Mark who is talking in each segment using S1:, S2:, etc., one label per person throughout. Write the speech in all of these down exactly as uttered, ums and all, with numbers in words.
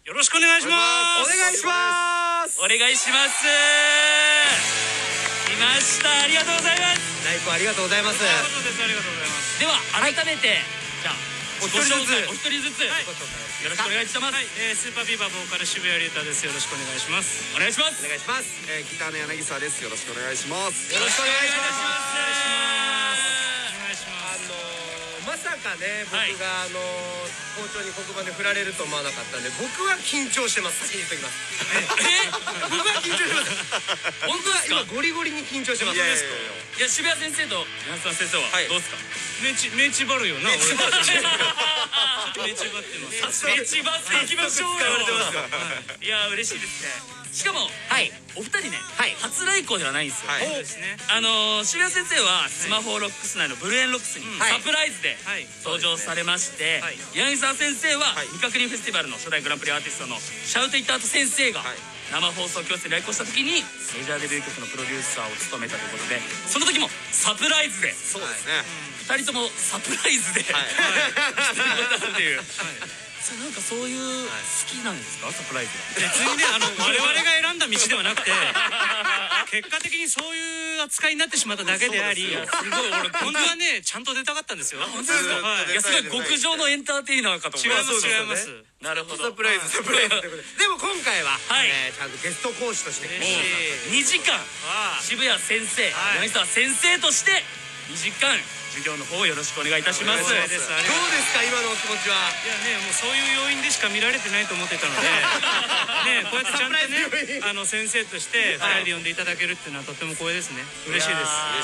S1: よろしくお願いします。
S2: お願いします。
S1: お願いします。来ました。ありがとうございます。
S2: 大工ありがとうございます。
S1: ありがとうございます。では改めて、じゃあお一人ずつお一人ずつよろしくお願いします。スーパービーバーボーカル渋谷龍太です。よろしくお願いします。お願いします。
S2: お願いします。
S3: ギターの柳沢です。よろしくお願いします。
S2: よろしくお願いします。
S1: お願いします。
S2: あのまさかね、僕があの校長に黒板で振られると思わなかったんで、僕は緊張してます。先に言っときます。
S1: え
S2: 僕は緊張してます。
S1: 本当ですか？
S2: 今ゴリゴリに緊張してます。
S3: いやいやい
S1: いや、渋谷先生と柳沢先生はどうですか？
S4: 目ち目ちばるよな。俺ちょっと目ちばってます。
S1: 目ちばっていきましょうよ。いや嬉しいですね。しかもお二人ね、初来校ではないんですよ。
S4: そうですね。
S1: あの渋谷先生はスマホロックス内のブルーエンロックスにサプライズで登場されまして、柳沢先生は未確認フェスティバルの初代グランプリアーティストのシャウト・イット・アート先生が生放送教室に来校した時にメジャーデビュー曲のプロデューサーを務めたということで、その時もサプライズで
S3: そうですね。
S1: ふたりともサプライズでしてもらったっていう。なんかそういう好きなんですか、サプライズは。
S4: 別にね、あの我々が選んだ道ではなくて、結果的にそういう扱いになってしまっただけであり、すごい俺本当はねちゃんと出たかったんですよ。
S1: 本当ですか？いや、すごい極上のエンターテイナーかと思います。
S4: 違います違います。
S1: なるほど。
S2: サプライズサプライズということで、でも今回はちゃんとゲスト講師として
S1: にじかん渋谷先生、柳沢先生としてにじかん授業の方をよろしくお願いいたします。
S2: どうですか今のお気持ちは。
S4: いやね、もうそういう要因でしか見られてないと思ってたのでね、こうやってちゃんとね、あの先生としてふたりで呼んでいただけるっていうのはとても光栄ですね。嬉しいです。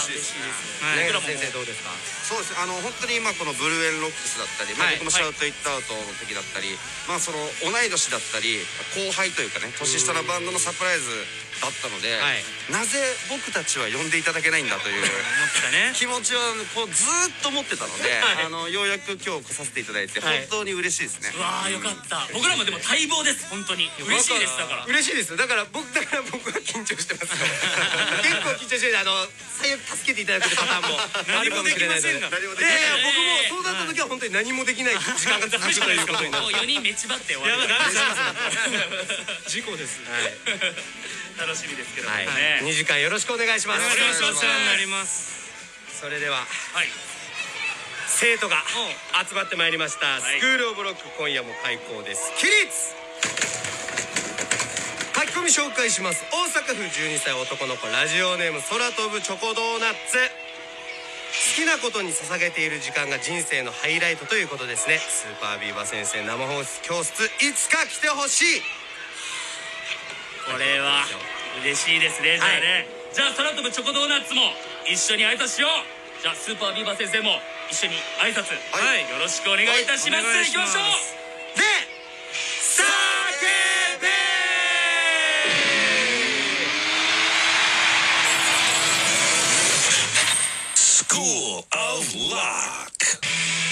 S3: 嬉しいですね。
S2: 柳沢先生どうですか。
S3: そうです。あの本当に今このブルーエンロックスだったり、まあ僕もシャウト・イット・アウトの時だったり、まあその同い年だったり後輩というかね、年下のバンドのサプライズだったので、なぜ僕たちは呼んでいただけないんだという気持ちはこうずーっと持ってたので、あのようやく今日来させていただいて本当に嬉しいですね。
S1: わあ、よかった。僕らもでも待望です。本当に嬉しいです。だから
S2: 嬉しいです。だから僕だから僕は緊張してます。結構緊張してる。あの最悪助けていただけるパターンもあるかもしれないので。いやいや、僕もそうだった時は本当に何もできない時間が続くということになる。
S1: もうよにんめちばって終わる。
S4: 事故です。
S1: 楽しみですけど
S2: ね。
S1: ね。
S2: にじかんよろしくお願いします。
S4: お願いします。お世話になります。
S2: それでは
S1: はい。
S2: 生徒が集まってまいりました。スクールオブロック、今夜も開校です。起立。書き込み紹介します。大阪府じゅうにさい男の子、ラジオネーム空飛ぶチョコドーナッツ。好きなことに捧げている時間が人生のハイライトということですね。スーパービーバー先生生放送教室いつか来てほしい。
S1: これは嬉しいですね。じゃあね、じゃあ空飛ぶチョコドーナツも一緒に挨拶しよう。じゃあスーパービーバー先生も一緒に挨拶、はい、よろしくお願いいたします。いきましょう。
S2: で、叫べ
S5: スクールオブロック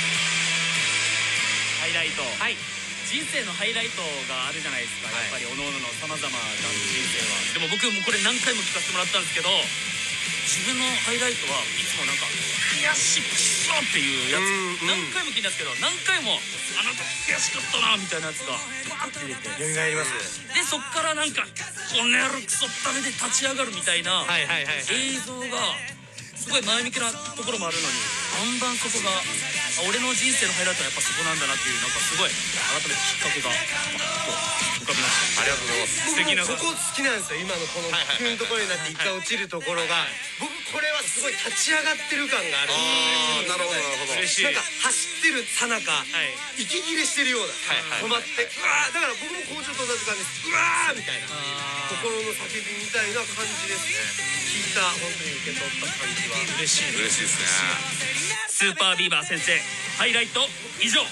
S1: ハイライト、はい、人生のハイライトがあるじゃないですか。やっぱりおのおののさまざまな人生は。でも僕もこれ何回も聞かせてもらったんですけど、自分のハイライトはいつもなんか悔しいくそっていうやつ何回も聞いたんですけど、何回もあなた悔しかったなみたいなやつがバーって出て
S2: 蘇ります。
S1: でそっからなんかこの野郎クソったれで立ち上がるみたいな映像がすごい前向きなところもあるのに、バンバンそこが俺の人生のハイライトはやっぱそこなんだなっていう、なんかすごい改めてきっかけがバッと浮かびました。
S3: ありがとうございます。
S2: 素敵なそこ好きなんですよ。今のこの急のところになって一回落ちるところが、僕これはすごい立ち上がってる感があるんですよね。
S3: なるほどなるほど。
S4: 嬉しい。
S2: なんか走ってるさなか息切れしてるような、止まってうわー、だから僕も校長と同じ感じです。うわーみたいな心の叫びみたいな感じですね。聞いた本当に受け取った感じは
S4: 嬉しい。
S3: 嬉しいですね。
S1: スーパービーバー先生ハイライト以上。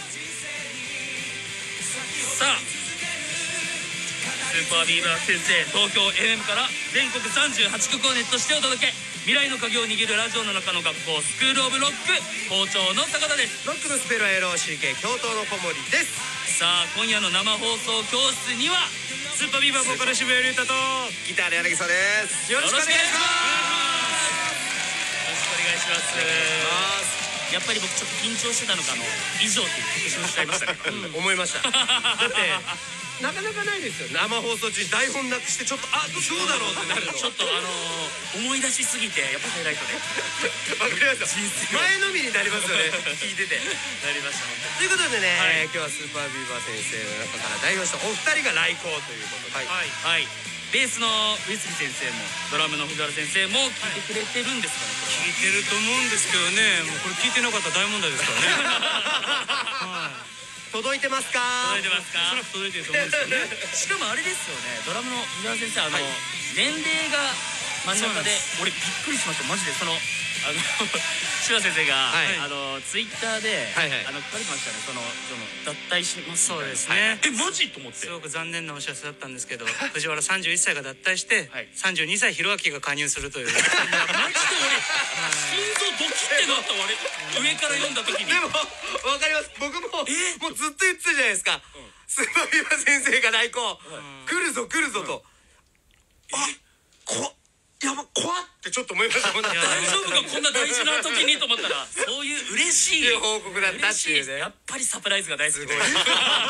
S1: さあスーパービーバー先生、東京 エムエム から全国さんじゅうはちきょくをネットしてお届け、未来の鍵を握るラジオの中の学校、スクールオブロック校長の坂田です。
S2: ロックのスペルは エルオーシーケー 教頭の小森です。
S1: さあ今夜の生放送教室には
S4: スーパービーバーボーカル渋谷龍太と
S3: ギターの柳沢です。
S2: よろしくお願いします。
S1: よろしくお願いします。 やっぱり僕ちょっと緊張してたのか、あの以上っていう曲しちゃいましたね。
S2: 思いました。だってなかなかないですよ、生放送中台本なくしてちょっとあどうだろうってなるの。
S1: ちょっとあの思い出しすぎてやっぱハイライトで
S2: わかりますよ、前のみになりますよね、聞いてて。
S1: なりました。
S2: ということでね、えー今日はスーパービーバー先生の中から代表したお二人が来校ということで、
S1: はいはい。ベースの上杉先生もドラムの藤原先生も聞いてくれてるんですかね。
S4: 聞いてると思うんですけどね、もうこれ聞いてなかったら大問題ですからね。はい、
S2: 届いてますか？
S1: 届いてますか？
S4: おそらく届いてると思うんですよね。
S1: しかもあれですよね、ドラムの藤原先生、あの、年齢が真ん中で、俺びっくりしました。マジでそのあの柴先生が、あのツイッターであの書かれてましたね。そのその脱退します。
S4: そうですね。
S1: えマジと思って。
S4: すごく残念なお知らせだったんですけど、藤原さんじゅういっさいが脱退してさんじゅうにさいひろあきが加入するという。マジで
S1: 俺心臓ドキってなった俺上から読んだ時に。
S2: でもわかります。僕ももうずっと言ってたじゃないですか。スーパービーバー先生が来校来るぞ来るぞと。あこやば怖ってちょっと思いました。
S1: 大丈夫かこんな大事な時にと思ったら、そういう嬉しい
S2: 報告だったっていうね。
S1: やっぱりサプライズが大好きで、みん
S2: な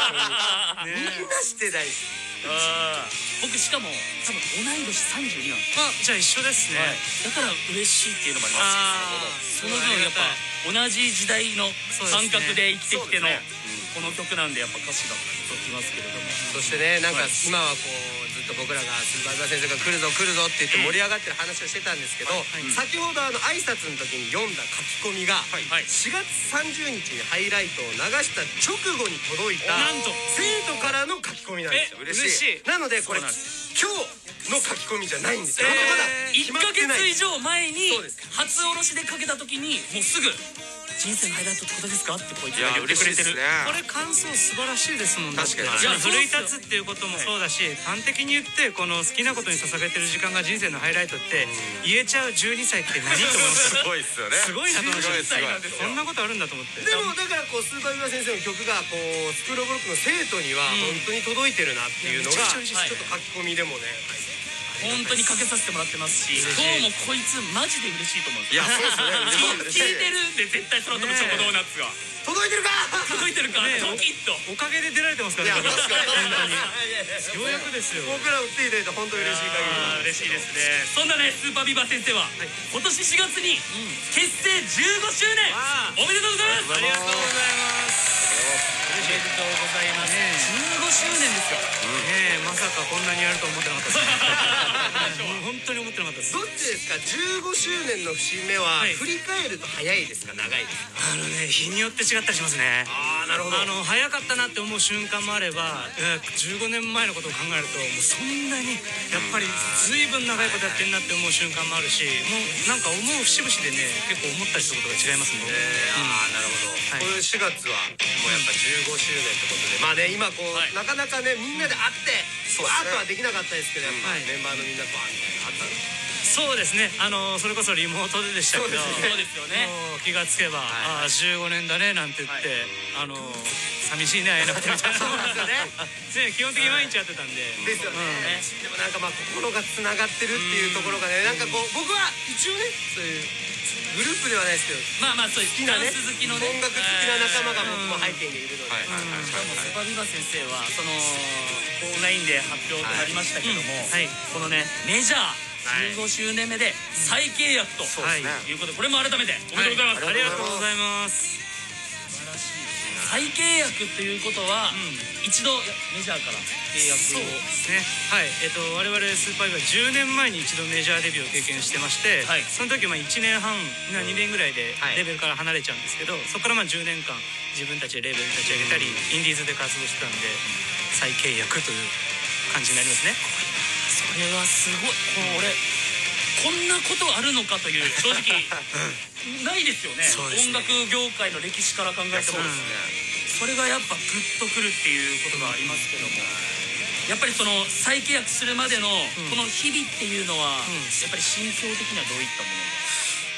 S2: して大好き。
S1: 僕しかも多分同い年さんじゅうになんです。
S4: あ、じゃあ一緒ですね。
S1: だから嬉しいっていうのもありますし、その分やっぱ同じ時代の感覚で生きてきてのこの曲なんで、やっぱ歌詞が届きますけれども。
S2: そしてね、なんか今はこうずっと僕らがスーパービーバー先生が来るぞ来るぞって言って盛り上がってる話をしてたんですけど、先ほどあの挨拶の時に読んだ書き込みがしがつさんじゅうにちにハイライトを流した直後に届いた
S1: なんと
S2: 生徒からの書き込みなんですよ。
S4: 嬉しい。
S2: なのでこれ今日の書き込みじゃないんですよ。まだ
S1: いっかげつ以上前に初おろしでかけた時にもうすぐ人生のハイライトってことですかってこいつが言ってくれてる。
S4: これ感想素晴らしいですもん。
S2: 確かに。
S4: いや奮い立つっていうこともそうだし、端的に言ってこの好きなことに捧げてる時間が人生のハイライトって言えちゃうじゅうにさいって何と思います。
S3: すごいっすよね。
S4: すごいなと思って。
S3: すごい
S4: こんなことあるんだと思って。
S2: でもだからこうスーパービーバー先生の曲がこうスクールオブロックの生徒には本当に届いてるなっていうのがちょっと書き込みでもね
S1: 本当にかけさせてもらってますし、今日もこいつマジで嬉しいと思うんです。
S3: いやそうですね。
S1: 聞いてるんで絶対空飛ぶチョコドーナツが
S2: 届いてるか
S1: 届いてるかドキッと。
S4: おかげで出られてますからね。ようやくですよ。
S2: 僕ら売っていただいて本当嬉しい限り。
S1: 嬉しいですね。そんなねスーパービーバー先生は今年しがつに結成じゅうごしゅうねんおめでとうございます。
S4: ありがとうございます。
S1: おめでとうございます。じゅうごしゅうねんですよ。
S4: ねえ、まさかこんなにやると思ってなかったですね。もう本当に思ってなかったです。
S2: どっちですか？じゅうごしゅうねんの節目は振り返ると早いですか長いですか？
S4: あのね、日によって違ったりしますね。
S2: ああなるほど。
S4: あの早かったなって思う瞬間もあれば、えーじゅうごねんまえのことを考えるともうそんなにやっぱり随分長いことやってんなって思う瞬間もあるし、もうなんか思う節々でね結構思ったりすることが違いますね。
S2: ああなるほど。こういうしがつはもうやっぱじゅうごしゅうねんってことで、まあね今こうなかなかねみんなで会ってわーっとはできなかったですけど、やっぱメンバーのみんなとはみたいなのあったんですか？
S4: そうですね、あのそれこそリモートででしたけど、
S1: そうですよね。
S4: もう気がつけば、ああじゅうごねんだねなんて言って、あの寂しいね会えなくてみたいな。そうですよね。基本的に毎日やってたんで。
S2: ですよね。でもなんかまあ心がつながってるっていうところがね、なんかこう僕は一応ねそういうグループではないですけど、
S1: まあまあそうです。
S2: 好きなね
S1: ダンス好きのね
S2: 音楽好きな仲間が僕も背景にいるので、
S1: しかもスーパービーバー先生はそのオンラインで発表となりましたけども、このねメジャーじゅうごしゅうねんめで再契約ということで、これも改めておめでとうございます。
S4: ありがとうございます。
S1: 素晴らしい。再契約ということは一度メジャーから契約を。
S4: そうですね。はい。えっと我々スーパービーバーじゅうねんまえに一度メジャーデビューを経験してまして、その時まあいちねんはんにねんぐらいでレベルから離れちゃうんですけど、そこからまあじゅうねんかん自分たちでレベル立ち上げたりインディーズで活動してたんで再契約という感じになりますね。
S1: それはすごい。これこんなことあるのかという正直ないですよね。音楽業界の歴史から考えてもそれがやっぱグッとくるっていうことがありますけども、やっぱりその再契約するまでのこの日々っていうのはやっぱり心境的にはどういったものがあり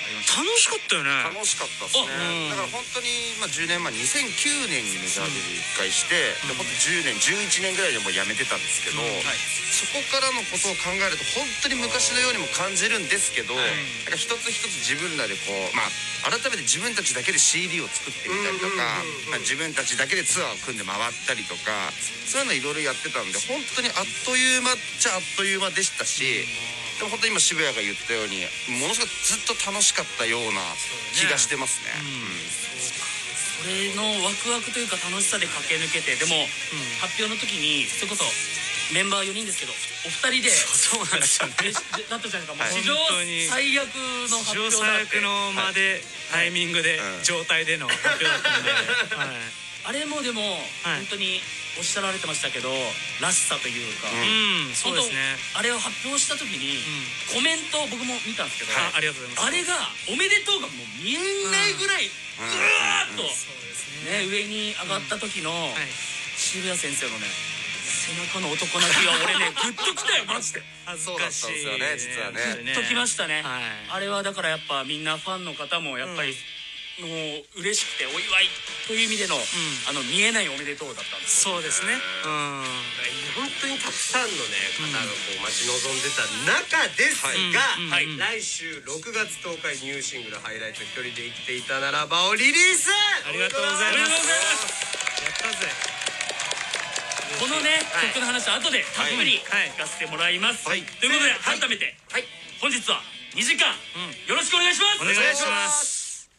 S1: ありました？
S4: 楽しかったよね。
S3: 楽しかったですね。だから本当にまあじゅうねんまえにせんきゅうねんにメジャーデビューいっかいして、で本当じゅうねんじゅういちねんぐらいでもうやめてたんですけど、そこからのことを考えると本当に昔のようにも感じるんですけど、なんか一つ一つ自分らでこうまあ改めて自分たちだけで シーディー を作ってみたりとか、まあ自分たちだけでツアーを組んで回ったりとか、そういうのいろいろやってたんで本当にあっという間っちゃあっという間でしたし、でも本当に今渋谷が言ったようにものすごくずっと楽しかったような気がしてますね。
S1: それのワクワクというか楽しさで駆け抜けて、でも発表の時にそれこそメンバーよにんですけどお二人で
S4: そうなんですよね。
S1: だったじゃないですか。史上最悪の発表
S4: 史上
S1: だって。
S4: 最悪の間でタイミングで状態での発表だったんで、
S1: あれもでも本当におっしゃられてましたけど、らしさというか、
S4: うん、そうですね。
S1: あれを発表した時にコメント僕も見たんですけど、
S4: ありがとうございます。
S1: あれがおめでとうがもう見えないぐらいぐわーっとね上に上がった時の渋谷先生のね背中の男泣きが俺ねグッときたよマジで。
S4: 恥ずかしい
S3: そうだったんですよね実はね。
S1: グッときましたね。
S4: はい
S1: あれはだからやっぱみんなファンの方もやっぱりもう嬉しくてお祝いという意味でのあの見えないおめでとうだったんですよ。
S4: そうですね。うん。
S2: 本当にたくさんのね方がこう待ち望んでた中ですが、
S1: はい
S2: 来週ろくがつとおかニューシングル「ハイライト一人で生きていたならば」をリリース。
S4: ありがとうございます。やったぜ。
S1: このね曲の話は後でたっぷり聞かせてもらいます。ということで改めて本日はにじかんよろしくお願いします。
S4: お願いします。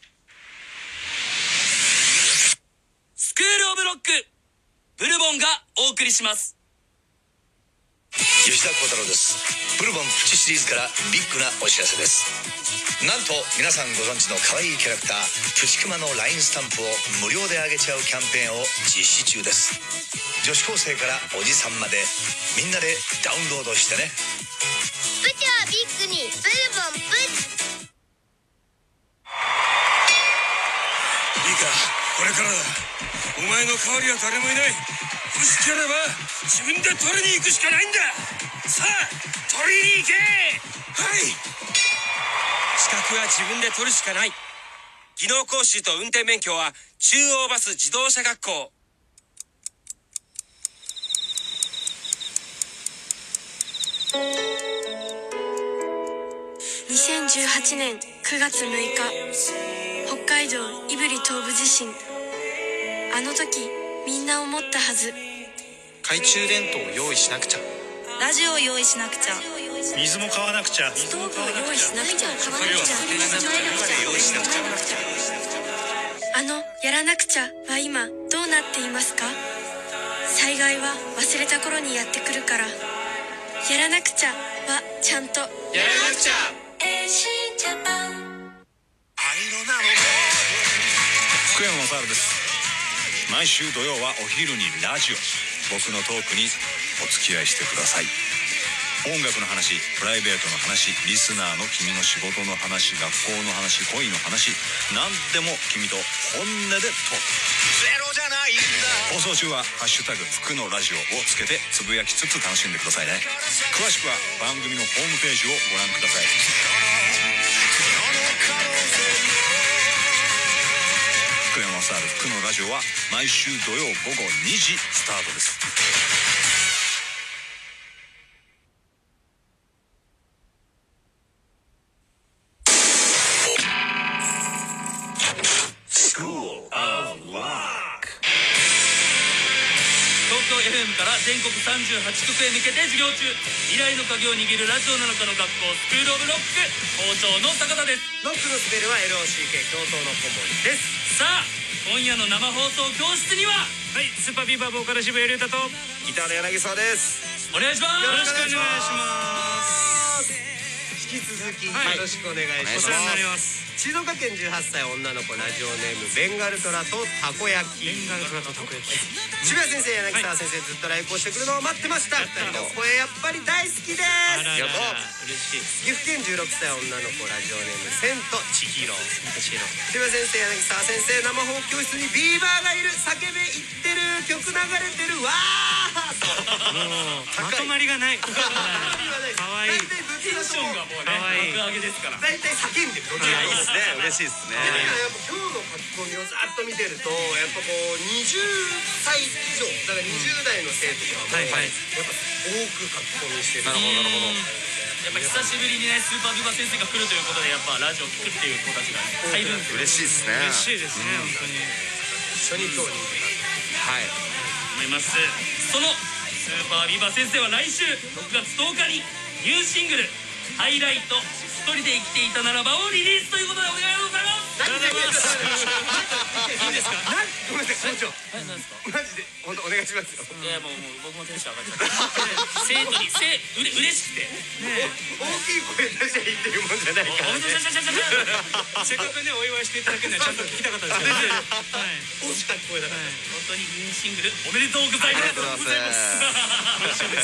S1: スクールオブロックブルボンがお送りします。
S5: 吉田鋼太郎です。ブルボンプチシリーズからビッグなお知らせです。なんと皆さんご存知の可愛いキャラクタープチクマの ライン スタンプを無料であげちゃうキャンペーンを実施中です。女子高生からおじさんまでみんなでダウンロードしてね。
S6: プチはビッグにブルボンプチ。
S5: いいか、これからだ。お前の代わりは誰もいない。欲しければ自分で取りに行くしかないんだ。さあ取りに行け。はい。
S7: 資格は自分で取るしかない。技能講習と運転免許は中央バス自動車学校。
S8: にせんじゅうはちねんくがつむいか、北海道胆振東部地震。あの時みんな思ったはず。
S9: 懐中電灯を用意しなくちゃ。
S10: ラジオを用意しなくちゃ。
S9: 水も買わなくちゃ。
S8: ストーブを用意しなくちゃ。あのやらなくちゃは今どうなっていますか？災害は忘れた頃にやってくるから、やらなくちゃはちゃんとやらなくちゃ。
S5: 福山雅治です。毎週土曜はお昼にラジオ、僕のトークにお付き合いしてください。音楽の話、プライベートの話、リスナーの君の仕事の話、学校の話、恋の話、何でも君と本音でトーク。ゼロじゃないんだ。放送中はハッシュタグ福のラジオをつけてつぶやきつつ楽しんでくださいね。詳しくは番組のホームページをご覧ください。福山雅治福のラジオは毎週土曜午後にじスタートです。
S1: 東京 エフエム から全国さんじゅうはちきょくへ向けて授業中。未来の鍵を握るラジオの中の学校、スクールオブロック校長の坂田です。
S2: ロックのスペルは エルオーシーケー 教頭の顧問です。
S1: さあ今夜の生放送教室には、
S4: はい、スーパービーバーボーカル渋谷龍太と
S3: ギターの柳沢です。
S1: お願いします。
S2: よろしくお願いし
S4: ます。
S2: 引き続きよ
S4: はい
S2: ろしくお願いします。
S4: お世話になります。
S2: 静岡県じゅうはっさい女の子、ラジオネームベンガルトラとたこ焼き。
S4: ベンガルトラとたこ焼き。
S2: 渋谷先生、柳沢先生、ずっと来校してくるのを待ってました。ふたりの声やっぱり大好きです。
S4: あららら嬉しい。
S2: 岐阜県じゅうろくさい女の子、ラジオネームセント千尋。
S4: 私の
S2: 渋谷先生、柳沢先生、生放教室にビーバーがいる。叫べ言ってる、曲流れてる、わー。
S4: もうまとまりがない。可愛い。
S2: 大体ブ
S1: テンションがもうね爆上げですから。
S2: 大体叫んでるどちら
S3: いいですね、嬉しいですね。
S2: でだからやっぱ今日の書き込みをざっと見てるとやっぱこうにじゅっさい以上だからにじゅう代の生徒とかもやっぱ多く書き込みしてる。
S3: なるほどなるほど。
S1: やっぱ久しぶりにねスーパービバ先生が来るということでやっぱラジオ聞くっていう子たちが入るんで
S3: 嬉しいですね。
S4: 嬉しいですね本当に。
S2: 一緒に今日に
S3: はい
S1: 思います。そのスーパービバ先生は来週ろくがつとおかにニューシングル「ハイライト一人で生きていたならば」をリリースということでお願いございます。
S2: ありがとうございます。
S1: いいですか。
S2: ごめんなさい校長
S1: はい、なんですか。
S2: マジで本当お願いしますよ。
S1: いやもうもう僕もテンション上がっちゃった。生徒にせうれ嬉しくて。
S2: 大きい声出しゃいいっていうもんじゃないからね。
S4: せっかくねお祝いしていただけるのはちゃんと聞きたかったですよね。
S2: 大きかった声だから。
S1: 本当にニューシングルおめでとうございます。
S3: ありがとうございます。
S1: 楽しみです。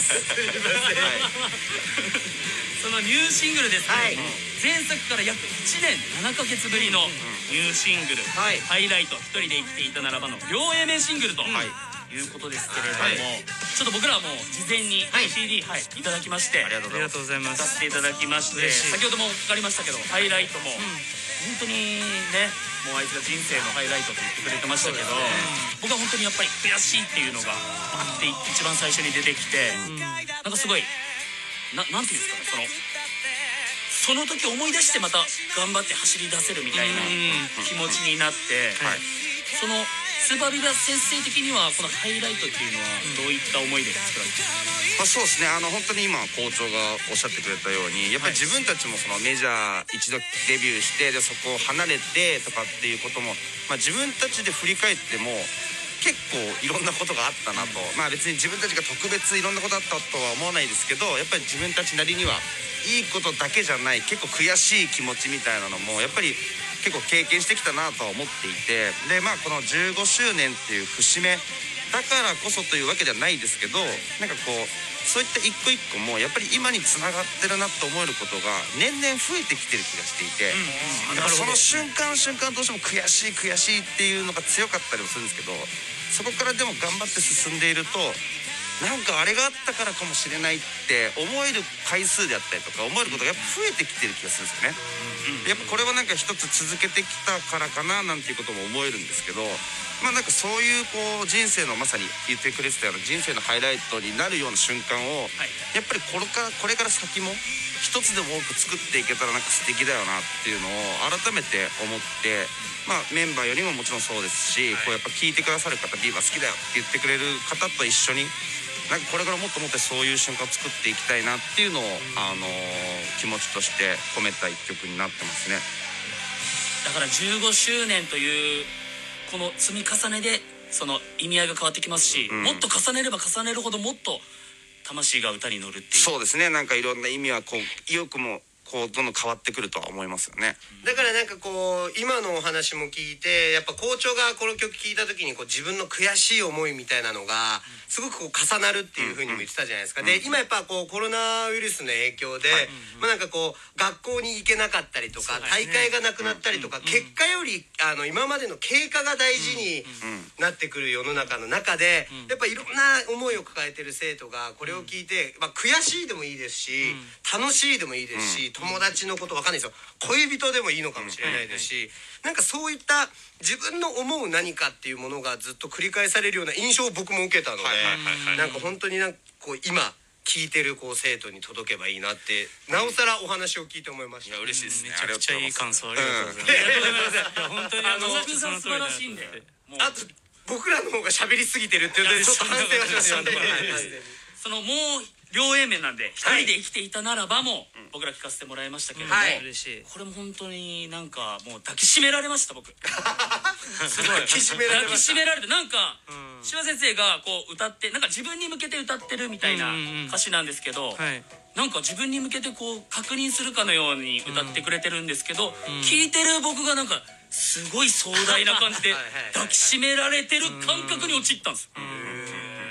S1: そのニューシングルですね、前作から約いちねんななかげつぶりのニューシングル「ハイライト一人で生きていたならば」の両 A 面シングルということですけれども、ちょっと僕らはもう事前に シーディー はいいただきまして、ありがとうございます。させていただきまして、先ほどもかかりましたけどハイライトも本当にねもうあいつが人生のハイライトと言ってくれてましたけど、僕は本当にやっぱり悔しいっていうのがあって一番最初に出てきて、なんかすごいななんていうんですかね、そのその時思い出してまた頑張って走り出せるみたいな気持ちになって、そのスーパービバ先生的にはこのハイライトっていうのはどういった思いで作られてるんですか。
S3: まあ、そうですね、あの本当に今校長がおっしゃってくれたようにやっぱり自分たちもそのメジャー一度デビューしてでそこを離れてとかっていうことも、まあ、自分たちで振り返っても結構いろんなことがあったなと、まあ別に自分たちが特別いろんなことあったとは思わないですけど、やっぱり自分たちなりにはいいことだけじゃない結構悔しい気持ちみたいなのもやっぱり結構経験してきたなとは思っていて、でまあこのじゅうごしゅうねんっていう節目だからこそというわけではないですけど、なんかこうそういった一個一個もやっぱり今につながってるなと思えることが年々増えてきてる気がしていて、だからその瞬間瞬間どうしても悔しい悔しいっていうのが強かったりもするんですけど、そこからでも頑張って進んでいるとなんかあれがあったからかもしれないって思える回数であったりとか思えることがやっぱ増えてきてる気がするんですよね。やっぱこれはなんか一つ続けてきたからかななんていうことも思えるんですけど、まあなんかそういうこう人生のまさに言ってくれてたような人生のハイライトになるような瞬間をやっぱりこれからこれから先も一つでも多く作っていけたらなんか素敵だよなっていうのを改めて思って、まあメンバーよりももちろんそうですし、こうやっぱ聞いてくださる方ビーバー好きだよって言ってくれる方と一緒になんかこれからもっともっとそういう瞬間を作っていきたいなっていうのを、あのー、気持ちとして込めた一曲になってますね。
S1: だからじゅうごしゅうねんというこの積み重ねでその意味合いが変わってきますし、うん、もっと重ねれば重ねるほどもっと魂が歌に乗るっていう。
S3: そうですね、なんかいろんな意味はこう意欲もこうどんどん変わってくるとは思いますよね。
S2: だからなんかこう今のお話も聞いてやっぱ校長がこの曲聴いた時にこう自分の悔しい思いみたいなのがすごくこう重なるっていう風にも言ってたじゃないですか。で今やっぱこうコロナウイルスの影響で、まあなんかこう学校に行けなかったりとか大会がなくなったりとか結果よりあの今までの経過が大事になってくる世の中の中でやっぱいろんな思いを抱えてる生徒がこれを聞いて、まあ、悔しいでもいいですし楽しいでもいいですし友達のことわかんないですよ、恋人でもいいのかもしれないですし、なんかそういった自分の思う何かっていうものがずっと繰り返されるような印象を僕も受けたので、なんか本当になんかこう今聞いてるこう生徒に届けばいいなってなおさらお話を聞いて思いました。
S3: いや嬉しいですね。
S4: めちゃくちゃいい感想ありがとうございます。ありがとうございます。本当にあの
S1: さん素晴らしいんで、
S2: あと僕らの方が喋りすぎてるっていうのでちょっと反省はしましたね。
S1: そのもう両 A 面なんで一人で生きていたならばも僕ら聞かせてもらいましたけれども、これも本当になんかもう抱きしめられました僕。すごい抱きしめられました。抱きしめられてなんか柴先生がこう歌ってなんか自分に向けて歌ってるみたいな歌詞なんですけど、なんか自分に向けてこう確認するかのように歌ってくれてるんですけど、聞いてる僕がなんかすごい壮大な感じで抱きしめられてる感覚に陥ったんです。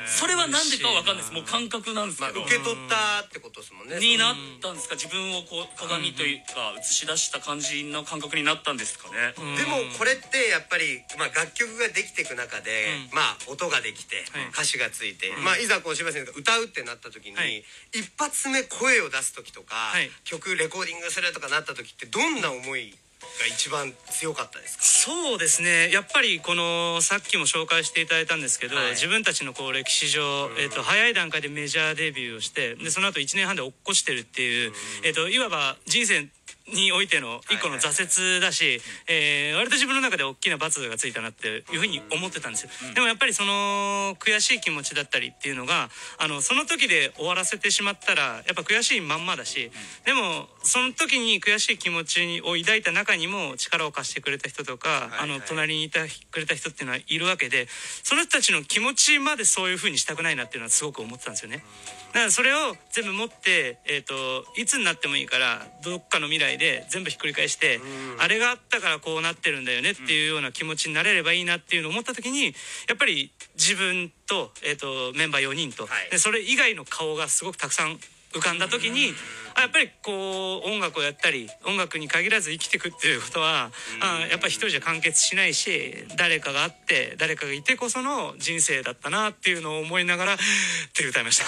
S1: それはなんでかは分かんないです。もう感覚なんですけど、
S2: 受け取ったってことですもんね。
S1: になったんですか。自分をこう鏡というか映し出した感じの感覚になったんですかね。
S2: でもこれってやっぱり、まあ、楽曲ができていく中で、まあ音ができて歌詞がついて、まあいざこう柴田先生が歌うってなった時に、一発目声を出す時とか、曲レコーディングするとかなった時ってどんな思いが一番強かったですか？
S4: そうですね、やっぱりこのさっきも紹介していただいたんですけど、はい、自分たちのこう歴史上、えー、と早い段階でメジャーデビューをして、でその後いちねんはんで落っこちてるっていう、えー、といわば人生においての一個の挫折だし、えー、割と自分の中で大きな罰がついたなっていうふうに思ってたんですよ、うん、でもやっぱりその悔しい気持ちだったりっていうのがあのその時で終わらせてしまったらやっぱ悔しいまんまだし、うん、でもその時に悔しい気持ちを抱いた中にも力を貸してくれた人とか、はいはい、あの隣にいたくれた人っていうのはいるわけで、その人たちの気持ちまでそういうふうにしたくないなっていうのはすごく思ってたんですよね。だからそれを全部持って、えーと、いつになってもいいからどっかの未来で全部ひっくり返して、うん、あれがあったからこうなってるんだよねっていうような気持ちになれればいいなっていうのを思った時に、やっぱり自分と、えーと、メンバーよにんと、はい、でそれ以外の顔がすごくたくさん浮かんだ時に、あやっぱりこう音楽をやったり音楽に限らず生きていくっていうことは、あやっぱり一人じゃ完結しないし、誰かがあって誰かがいてこその人生だったなっていうのを思いながらって歌いました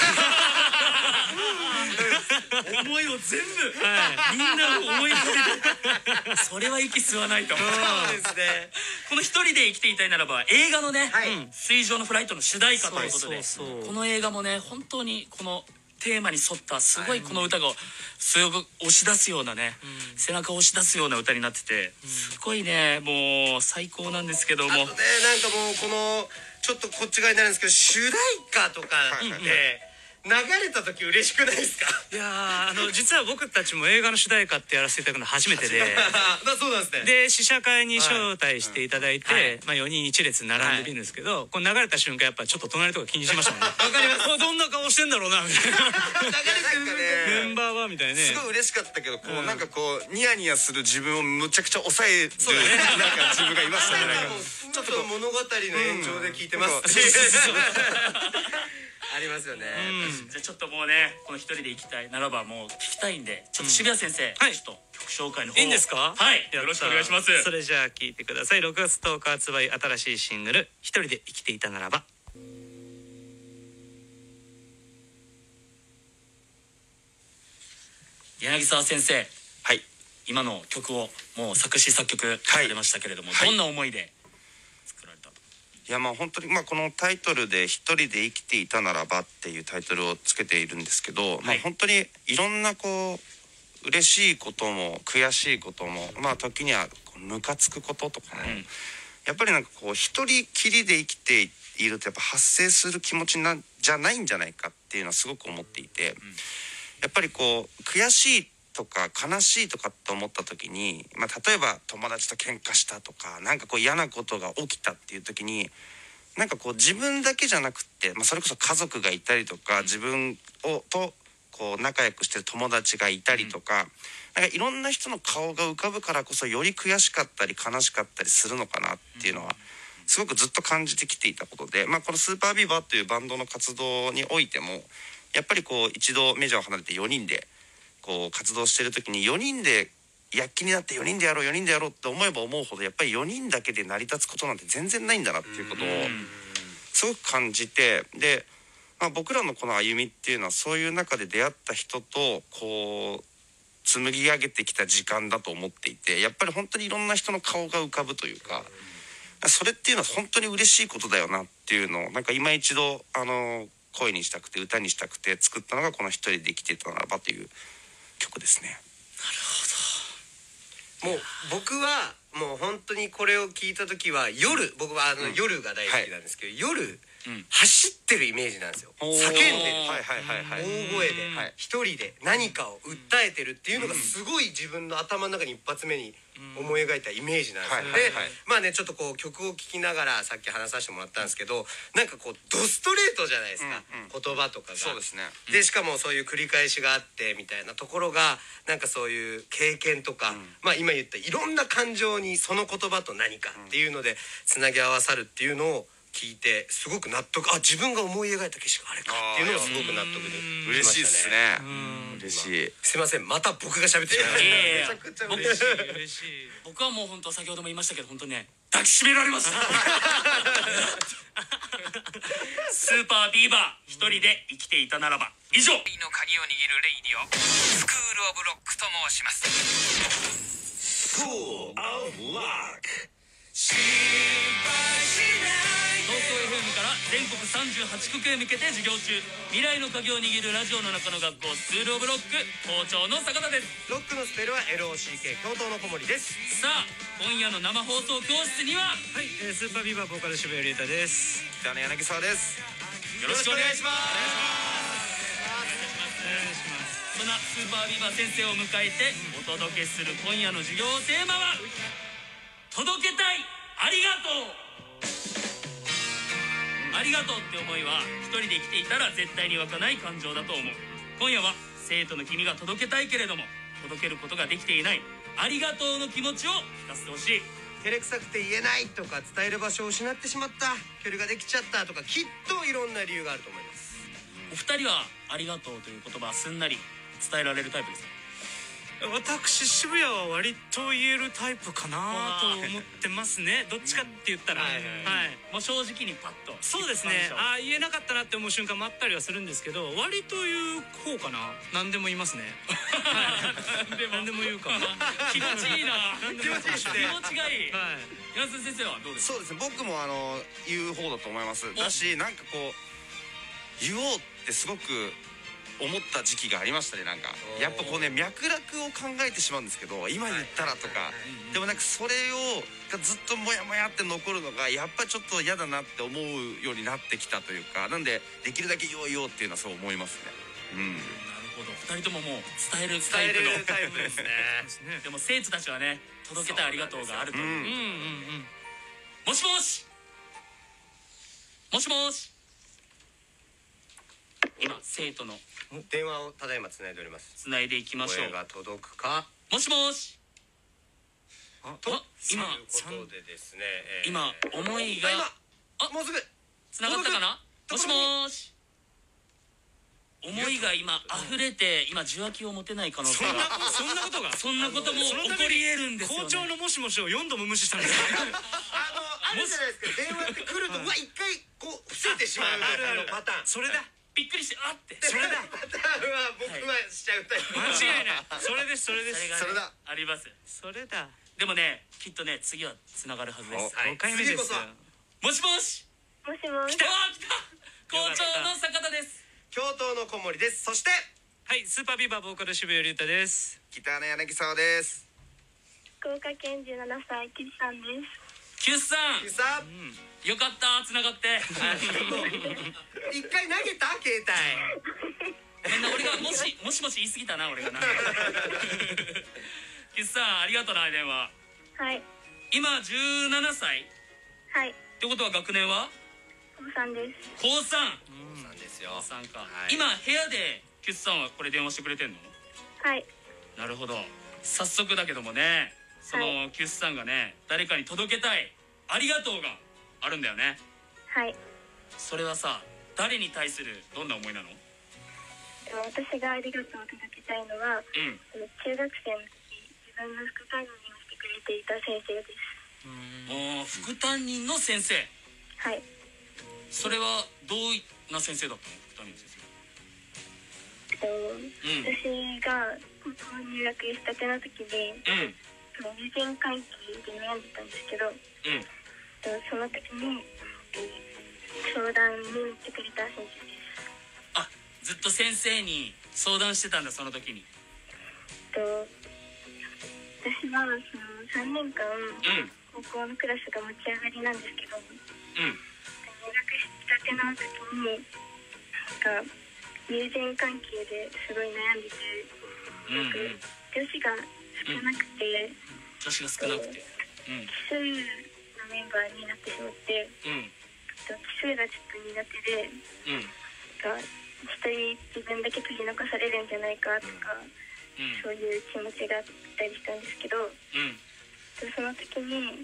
S1: 思いを全部、はい、みんなを思い立ててそれは息吸わないと思う。そうですね。この一人で生きていたいならば映画のね、はい、水上のフライトの主題歌ということで、そうそうそう、この映画もね本当にこのテーマに沿ったすごいこの歌がすごく押し出すようなね、うん、背中を押し出すような歌になってて、すごいねもう最高なんですけども、あとね
S2: なんかもうこのちょっとこっち側になるんですけど主題歌とかで、はいはい、流れた時嬉しくないですか？
S4: いやあの実は僕たちも映画の主題歌ってやらせていただくの初めてで
S2: そうなんですね。
S4: で試写会に招待していただいて、はい、まあ、よにん一列並んでるんですけど、はい、こう流れた瞬間やっぱちょっと隣とか気にしましたもんね。わかります。どんな顔してんだろうなみたいなメンバーはみたいなね、
S3: すごい嬉しかったけどこう、うん、なんかこうニヤニヤする自分をむちゃくちゃ抑える、
S2: そうだね、
S3: なんか自分がいましたね。
S2: ちょっと物語の延長で聞いてます、うん、ありますよね、
S1: うん、じゃあちょっともうねこの一人で行きたいならばもう聞きたいんで、ちょっと渋谷先生、うん、はい、ちょっと曲紹介の方
S4: いいんですか？
S1: はい、よろしくお願いします。
S4: それじゃあ聞いてください。ろくがつとおか発売、新しいシングル一人で生きていたならば。
S1: 柳沢先生、
S3: はい、
S1: 今の曲をもう作詞作曲されましたけれども、はい、どんな思いで作られた？
S3: いやまあ本当にまあこのタイトルで一人で生きていたならばっていうタイトルをつけているんですけど、はい、まあ本当にいろんなこう嬉しいことも悔しいことも、まあ時にはムカつくこととかも、うん、やっぱりなんかこう一人きりで生きているとやっぱ発生する気持ちなんじゃないんじゃないかっていうのはすごく思っていて、うん、やっぱりこう悔しいとか悲しいとかって思った時に、まあ、例えば友達と喧嘩したとかなんかこう嫌なことが起きたっていう時になんかこう自分だけじゃなくって、まあ、それこそ家族がいたりとか自分をとこう仲良くしてる友達がいたりとか、なんかいろんな人の顔が浮かぶからこそより悔しかったり悲しかったりするのかなっていうのはすごくずっと感じてきていたことで、まあ、このスーパービバというバンドの活動においてもやっぱりこう一度メジャーを離れてよにんでこう活動してる時によにんで躍起になってよにんでやろうよにんでやろうって思えば思うほどやっぱりよにんだけで成り立つことなんて全然ないんだなっていうことをすごく感じて、で、まあ、僕らのこの歩みっていうのはそういう中で出会った人とこう紡ぎ上げてきた時間だと思っていて、やっぱり本当にいろんな人の顔が浮かぶというか、それっていうのは本当に嬉しいことだよなっていうのをなんか今一度あの声にしたくて歌にしたくて作ったのがこの一人で生きていたならばという曲ですね。
S2: もう僕はもう本当にこれを聞いた時は夜、僕はあの夜が大好きなんですけど、夜走ってるイメージなんですよ。叫んでる、大声で一人で何かを訴えてるっていうのがすごい自分の頭の中に一発目に思い描いたイメージなんですよ。でまあねちょっとこう曲を聴きながらさっき話させてもらったんですけど、なんかこうドストレートじゃないですか、言葉とかが。
S3: そうですね。
S2: でしかもそういう繰り返しがあってみたいなところがなんかそういう経験とか、まあ今言ったいろんな感情にその言葉と何かっていうのでつなぎ合わさるっていうのを聞いてすごく納得、あ、自分が思い描いた景色があれかっていうのがすごく納得で
S3: 嬉しいですね。嬉しい。
S2: すいません、また僕が喋ってしまいました。
S1: め
S2: ちゃくちゃ
S1: 嬉しい嬉しい。僕はもう本当先ほども言いましたけど、本当にね抱きしめられましたスーパービーバー、一人で生きていたならば。以上、の鍵を握るレイディオスクールオブロックと申します。スクールオブロック、心配しない。東京 エフエム から全国さんじゅうはちくくへ向けて授業中、未来の鍵を握るラジオの中の学校、スクールオブロック校長の坂田です。
S2: ロックのスペルは エルオーシーケー、 教頭の小森です。
S1: さあ、今夜の生放送教室には、
S4: はい、えー、スーパービーバーボーカル渋谷龍太です。
S3: 北野柳沢です。
S1: よろしくお願いします。
S4: お願いします。
S1: そんなスーパービーバー先生を迎えてお届けする今夜の授業テーマは、届けたいありがとう。ありがとうって思いは一人で生きていたら絶対に湧かない感情だと思う。今夜は生徒の君が届けたいけれども届けることができていないありがとうの気持ちを聞かせてほしい。
S2: 照れくさくて言えないとか、伝える場所を失ってしまった、距離ができちゃったとか、きっといろんな理由があると思います。
S1: お二人はありがとうという言葉はすんなり伝えられるタイプですか？
S4: 私渋谷は割と言えるタイプかなと思ってますね。どっちかって言ったら、はい、
S1: もう正直にパッと。
S4: そうですね。あ、言えなかったなって思う瞬間もあったりはするんですけど、割と言う方かな。何でも言いますね。何でも言うか。
S1: 気持ちいいな。
S2: 気持ちいいですね。
S1: 気持ちがいい。山瀬先生はどうですか？
S3: そうですね、僕もあの言う方だと思います。だし、なんかこう言おうってすごく思った時期がありましたね。なんかやっぱこうね、脈絡を考えてしまうんですけど、今言ったらとか、でもなんかそれをがずっとモヤモヤって残るのがやっぱちょっと嫌だなって思うようになってきたというか、なんでできるだけ言おう言おうっていうのはそう思いますね。うん、なる
S1: ほど。ふたりとももう伝える
S2: 伝えるタイプですね。
S1: でも生徒たちはね、届けたいありがとうがあるという。もしもしもしもし、今生徒の
S2: 電話をただいまつないでおります。
S1: つないでいきましょう。
S2: 声が届くか。
S1: もしもし。
S2: あ、と今ことでですね、
S1: 今思いが、
S2: あ、もうすぐ
S1: つながったかな。もしもし。思いが今溢れて、今受話器を持てない可能性が。
S4: そんなことが
S1: そんなことも起こり得るんですよね。
S4: 校長のもしもしをよんども無視したんですよ。
S2: あのあるじゃないですか、電話って来るとうわ一回こう伏せてしまうパターン。
S4: それだ。
S1: びっくりして、あって。
S2: それだ。パターンは僕はしちゃうタイプ。
S4: 間違いない。それです、それです。
S2: それだ。
S1: あります。
S4: それだ。
S1: でもね、きっとね、次は繋がるはずです。
S4: ごかいめです。
S1: もしもし。
S6: もしもし。
S1: 来た来た。校長の坂田です。
S2: 教頭の小森です。そして、
S4: はい、スーパービーバーボーカル渋谷龍太です。
S3: 北野柳沢です。
S6: 福岡県じゅうななさい、キュさんです。
S1: キュさん。
S2: キュさん。
S1: よかった、繋がって。
S2: 一回投げた携帯。
S1: みんな俺がもしもしもし言い過ぎたな、俺がな。キュさん、ありがとうな、電話。
S6: はい。
S1: 今じゅうななさい。
S6: はい。
S1: ってことは学年は
S6: こうさんです。
S1: こうさん。
S2: こうさんですよ。
S1: こうさんか。今部屋でキュさんはこれ電話してくれてんの？
S6: はい。
S1: なるほど。早速だけどもね、そのキュさんがね、誰かに届けたいありがとうがあるんだよね。
S6: はい。
S1: それはさ、誰に対するどんな思いなの？
S6: 私がありがとうを届けたいのは、うん、中学生の時自分の副担任をしてくれていた先生です。
S1: ああ、副担任の先生。
S6: はい。
S1: それはどういな先生だったの？副担任の先生。
S6: うん、私が高校入学したての時に、うん、友人関係で悩んでたんですけど、うん、その時に相談に乗ってくれた先生です。
S1: あ、ずっと先生に相談してたんだ、その時に。
S6: と私はそのさんねんかん、うん、高校のクラスが持ち上がりなんですけど、うん、入学したての時になんか友人関係ですごい悩んでて、うんうん、女子が少なくて、うん、
S1: 女子が少なくて、
S6: うん、奇数のメンバーになってしまって、うん、奇数がちょっと苦手で、うん、一人自分だけ取り残されるんじゃないかとか、うん、そういう気持ちがあったりしたんですけど、うん、その時に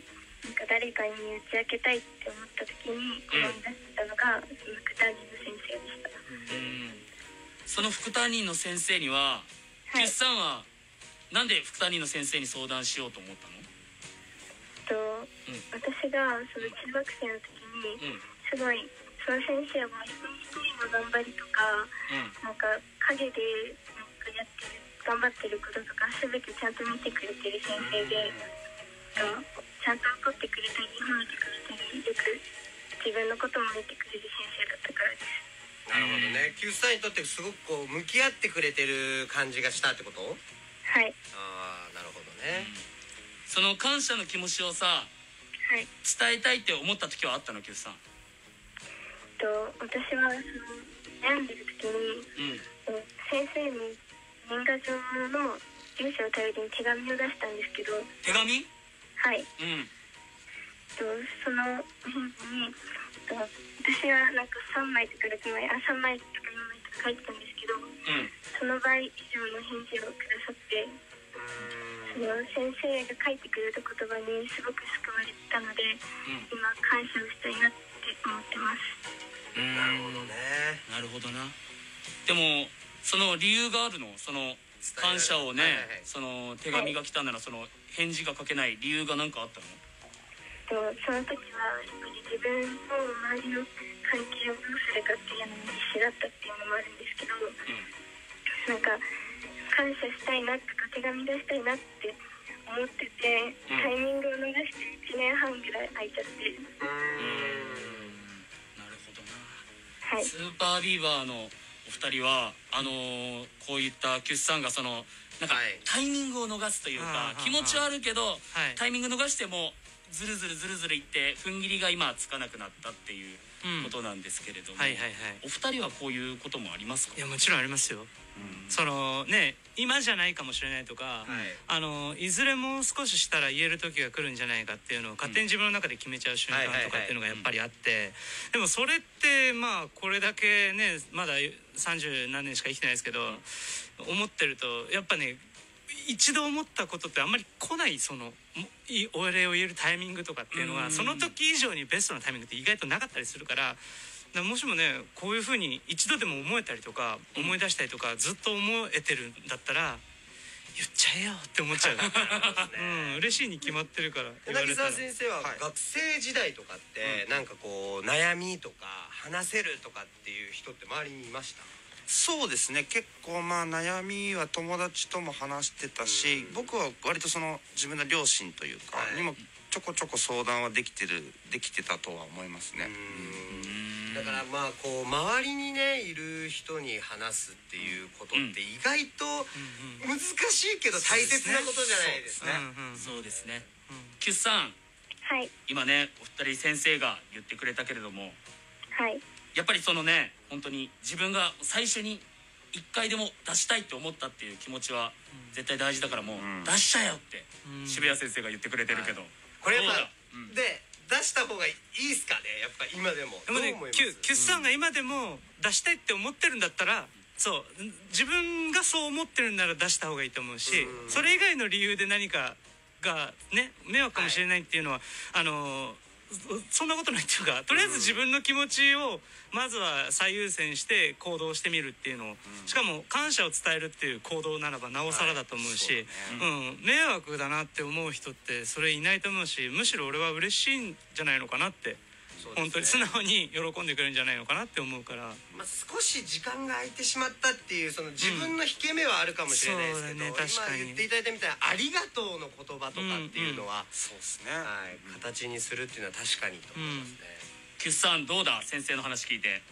S6: なんか誰かに打ち明けたいって思った時に思い出したのが、その副担任の先生でした。うん、
S1: その副担任の先生には、はい、キュスさんはなんで副担任の先生に相談しようと思ったの？
S6: と、うん、私がその中学生の時に、うん、すごいその先生は一人一人の頑張りとか、うん、なんか陰でなんかやってる頑張ってることとか全てちゃんと見てくれてる先生で、うん、ちゃんと怒ってくれたり褒めてくれたりよく自分のことも見てくれる先生だったからです。
S2: なるほどね。キュスさんにとってすごくこう向き合ってくれてる感じがしたってこと？
S6: はい。
S2: ああ、なるほどね、うん、
S1: その感謝の気持ちをさ、はい、伝えたいって思った時はあったの？キュスさん
S6: と私はその悩んでる時に、うん、先生に年賀状の住所を頼りに手紙を出したんですけど。
S1: 手紙？
S6: はい、うん、とその返事にと私はなんかさんまいとかろくまいあさんまいとかよんまいとか書いてたんですけど、うん、その倍以上の返事をくださって、その先生が書いてくれた言葉にすごく救われたので、うん、今感謝をしたいなって思ってます。
S2: なるほどね。
S1: なるほどな。でもその理由があるの？その感謝をね、はいはいはい、その手紙が来たならその返事が書けない理由が何かあったの？
S6: とその時はやっぱり自分の周りの関係をどうするかっていうのに必死だったっていうのもあるんですけど、うん、なんか感謝したいなとか手紙出したいなって思ってて、うん、タイミングを逃していちねんはんぐらい空いちゃって。うーん、
S1: なるほどな、はい、スーパービーバーのお二人はあのー、こういったキュスさんがそのなんかタイミングを逃すというか、はい、気持ちはあるけど、はい、タイミング逃してもずるずるずるずるいって踏ん切りが今つかなくなったっていうことなんですけれども、お二人はこういうこともありますか？
S4: いやもちろんありますよ、うん、そのね今じゃないかもしれないとか、はい、あのいずれもう少ししたら言える時が来るんじゃないかっていうのを勝手に自分の中で決めちゃう瞬間とかっていうのがやっぱりあって、でもそれってまあこれだけねまださんじゅうなんねんしか生きてないですけど、うん、思ってるとやっぱね一度思ったことってあんまり来ない、そのお礼を言えるタイミングとかっていうのはその時以上にベストなタイミングって意外となかったりするから、だからもしもねこういうふうに一度でも思えたりとか思い出したりとかずっと思えてるんだったら言っちゃえよって思っちゃう、うん、嬉しいに決まってるから言われたら。
S2: 柳沢先生は学生時代とかってなんかこう悩みとか話せるとかっていう人って周りにいました？
S3: そうですね、結構まあ悩みは友達とも話してたし、うん、僕は割とその自分の両親というか、はい、にもちょこちょこ相談はできてるできてたとは思いますね。
S2: うん、だからまあこう周りにねいる人に話すっていうことって意外と難しいけど大切なことじゃないですね。
S1: そうですね。キュスさん、
S6: はい、
S1: 今ねお二人先生が言ってくれたけれども、
S6: はい、
S1: やっぱりそのね本当に自分が最初にいっかいでも出したいって思ったっていう気持ちは絶対大事だからもう出しちゃえよって渋谷先生が言ってくれてるけど、
S2: これやっぱで出した方がいいっすかね、やっぱ今でも。
S4: でもねキュッさんが今でも出したいって思ってるんだったら、そう自分がそう思ってるんなら出した方がいいと思うし、それ以外の理由で何かがね迷惑かもしれないっていうのはあのそんなことないっていうか、とりあえず自分の気持ちをまずは最優先して行動してみるっていうのを、しかも感謝を伝えるっていう行動ならばなおさらだと思うし、うん、迷惑だなって思う人ってそれいないと思うし、むしろ俺は嬉しいんじゃないのかなって、本当に素直に喜んでくれるんじゃないのかなって思うから、
S2: まあ、少し時間が空いてしまったっていうその自分の引け目はあるかもしれないですけど、うんね、今言っていただいたみたいなありがとうの言葉とかっていうのは、
S3: そうですね、
S2: はい、形にするっていうのは確かにと思いますね。
S1: キュッさんどうだ、先生の話聞いて。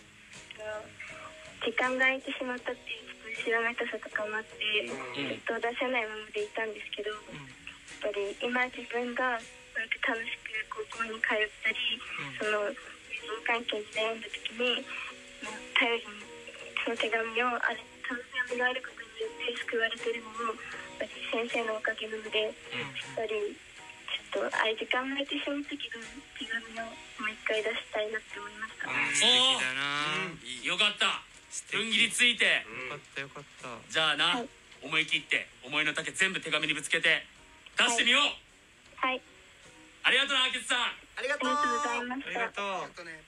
S6: 時間が空いてしまったっていう後ろめたさとかもあって、うん、ずっと出せないままでいたんですけど、うん、やっぱり今自分がなんか楽しく高校に通ったり、うん、その友人関係に悩んだ時に頼りにその手紙をあれ手紙があることによって救われてるのもやっぱり先生のおかげなので、うん、やっぱりちょっとあれ時間も空いてしまったけど手紙をもう一回出したいなって思いました。
S4: 素敵だな、
S1: うん、よかった、踏ん切りついて、
S4: よかったよかった。
S1: じゃあな、はい、思い切って思いの丈全部手紙にぶつけて出してみよう。
S6: はい、はい。
S1: ありがとうな、あけつさん。
S2: ありがとう。
S6: ありがとうございました。
S4: ありがとう。
S2: ありがとうね。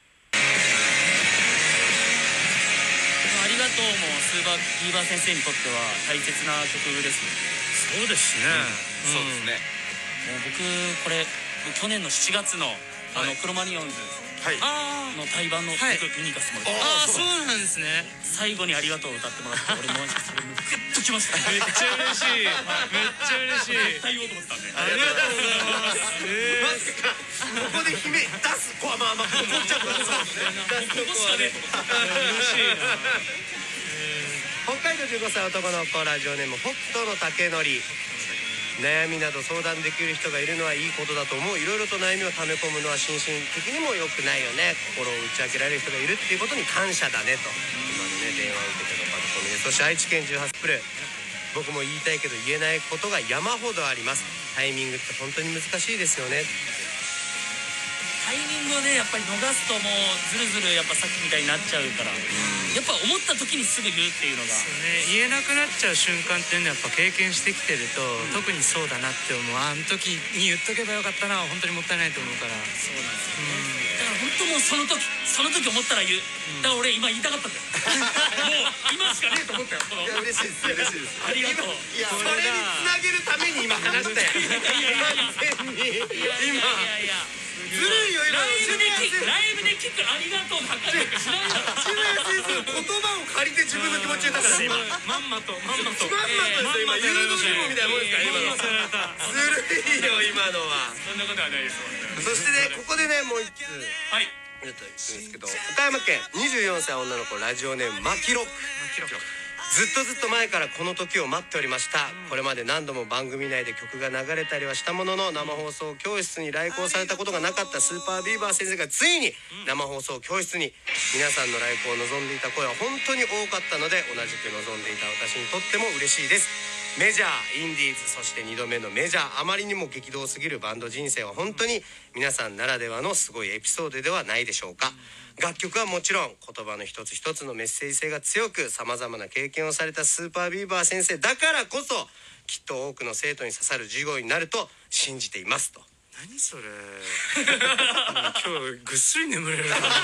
S1: ありがとうもスーパービーバー先生にとっては大切な曲ですね。
S4: そうですね。
S3: そうですね。
S1: もう僕これ去年のしちがつのあのクロマニオンズの対バンの曲見に行かせてもらって、
S4: ああ、そうなんですね。
S1: 最後にありがとうを歌ってもらって、俺もそれもグッときました。
S4: めっちゃ嬉しい。めっちゃ嬉しい。
S1: 絶対言おうと思ってたんで。
S4: ありがとうございます。
S2: マジか。ここで姫出す子はまあまあここちゃここさ出すとこはね。
S4: 嬉しいな。
S2: 北海道じゅうごさい男の子、ラジオネーム北斗の竹のり。悩みなど相談できる人がいるのはいいことだと思う。いろいろと悩みを溜め込むのは心身的にも良くないよね。心を打ち明けられる人がいるっていうことに感謝だねと。今のね電話を受けての書き込みで。そして愛知県じゅうはちプル、僕も言いたいけど言えないことが山ほどあります。タイミングって本当に難しいですよね。
S1: タイミングをねやっぱり逃すともうずるずるやっぱさっきみたいになっちゃうから、やっぱ思った時にすぐ言うっていうのが
S4: そうね、言えなくなっちゃう瞬間っていうのはやっぱ経験してきてると、うん、特にそうだなって思う。あの時に言っとけばよかったな、本当にもったいないと思うから。
S1: そうなんですよね、うん、だから本当もうその時その時思ったら言う、うん、だから俺今言いたかったんだよもう今しかねえと思ったよ。この
S2: いや嬉しいです嬉しいです。
S1: ありがとう。
S2: いやそれにつなげるために今話したよ。完全に今
S1: いやいや
S2: ずるいよ今
S1: ライブで聞くライブで聞くありがとうの測るしないだろ。
S2: 渋谷先生の言葉を借りて自分の気持ち言ったから今
S4: まんまとまんまと
S2: まんまとですよ今。誘導尋問みたいなもんですから今の。ずるいよ今のは。
S1: そんなことはないです。
S2: そしてねここでねもう一通
S1: はい
S2: 言うんですけど、岡山県にじゅうよんさい女の子、ラジオネームマキロック。ずっとずっと前からこの時を待っておりました。これまで何度も番組内で曲が流れたりはしたものの、生放送教室に来校されたことがなかったスーパービーバー先生がついに生放送教室に。皆さんの来校を望んでいた声は本当に多かったので、同じく望んでいた私にとっても嬉しいです。メジャー、インディーズ、そしてにどめのメジャー、あまりにも激動すぎるバンド人生は本当に皆さんならではのすごいエピソードではないでしょうか。楽曲はもちろん言葉の一つ一つのメッセージ性が強く、さまざまな経験をされたスーパービーバー先生だからこそきっと多くの生徒に刺さる授業になると信じていますと。
S4: 何それ今日ぐっすり眠れるな。何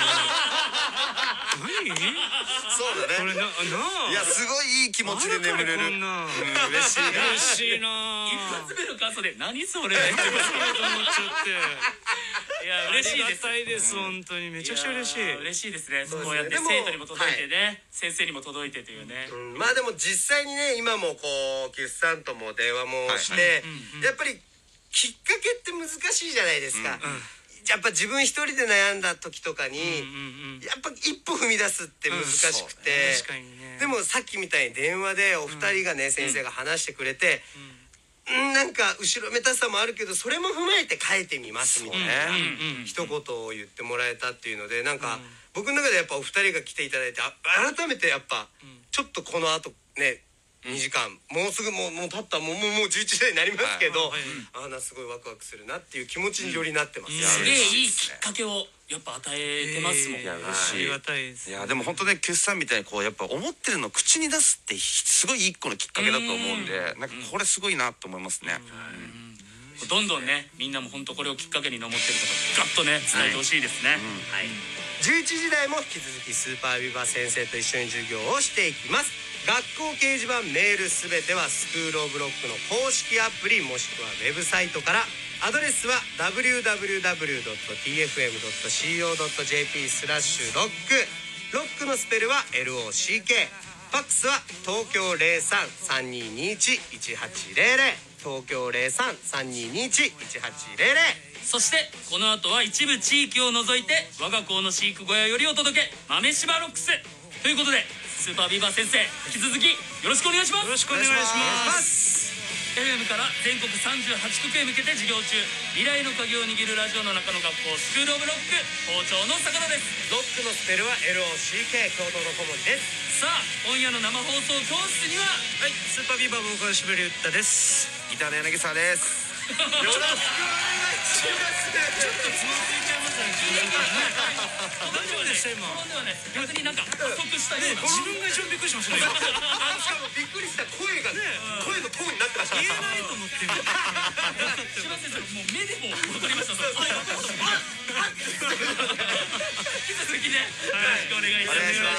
S3: そうだね。
S4: これなない
S3: やすごいいい気持ちで眠れる。
S4: こんな
S3: 嬉しいね。
S4: 嬉しいな。
S1: 一発目の感想で何それ
S4: そうと思っちゃって。
S1: いや嬉しいです。
S4: ありがたいです本当にめちゃくちゃ嬉しい。
S1: 嬉しいですね。こうやって生徒にも届いてね、先生にも届いてというね。
S2: まあでも実際にね今もこうキュッさんとも電話もしてやっぱりきっかけって難しいじゃないですか。やっぱ自分一人で悩んだ時とかにやっぱ一歩踏み出すって難しくて、でもさっきみたいに電話でお二人がね先生が話してくれて、なんか後ろめたさもあるけどそれも踏まえて書いてみますみたいな一言を言ってもらえたっていうので、なんか僕の中でやっぱお二人が来ていただいて改めてやっぱちょっとこの後ねにじかんもうすぐもうもう経ったもうもうじゅういちじになりますけど、ああすごいワクワクするなっていう気持ちによりなってます。
S1: すげえいいきっかけをやっぱ与えてますもん。
S3: いや嬉しい。
S4: ありがたいです。
S3: いやでも本当ねキュッさんみたいにこうやっぱ思ってるのを口に出すってすごい一個のきっかけだと思うんで、なんかこれすごいなと思いますね。
S1: どんどんねみんなも本当これをきっかけに登ってることガッとね伝えてほしいですね。はい。
S2: じゅういちじ台も引き続きスーパービーバー先生と一緒に授業をしていきます。学校掲示板メールすべてはスクールオブロックの公式アプリもしくはウェブサイトから。アドレスは ダブリューダブリューダブリュードットティーエフエムドットシーオードットジェーピー スラッシュロック。ロックのスペルは エルオーシーケー。 ファックスは東京 ゼロさん さんにーにーいち いちはちゼロゼロ 東京 ゼロさん さんにーにーいち いちはちゼロゼロ。
S1: そしてこの後は一部地域を除いて我が校の飼育小屋よりお届け豆柴ロックスということで、スーパービーバー先生引き続きよろしくお願いします。
S4: よろしくお願いします。
S1: エフエム から全国さんじゅうはちくくへ向けて授業中、未来の鍵を握るラジオの中の学校スクールオブロック校長の坂田です。
S2: ロックのスペルは エルオーシーケー 共同の小文字です。
S1: さあ今夜の生放送教室には
S4: はいスーパービーバーボーカルシベリウッタです。
S3: ギターの柳沢です。
S2: よろしくお願いします。
S4: つまずいちゃいましたね。大丈夫でした今。
S1: 逆になんか加速したような。
S4: 自分が一番びっくりしましたね。
S2: しかもびっくりした声がね、声のトーンになってました。
S4: 言えないと思って。
S1: 柴先生もう目でも分かりました。引き続きね、よろしくお願いいたします。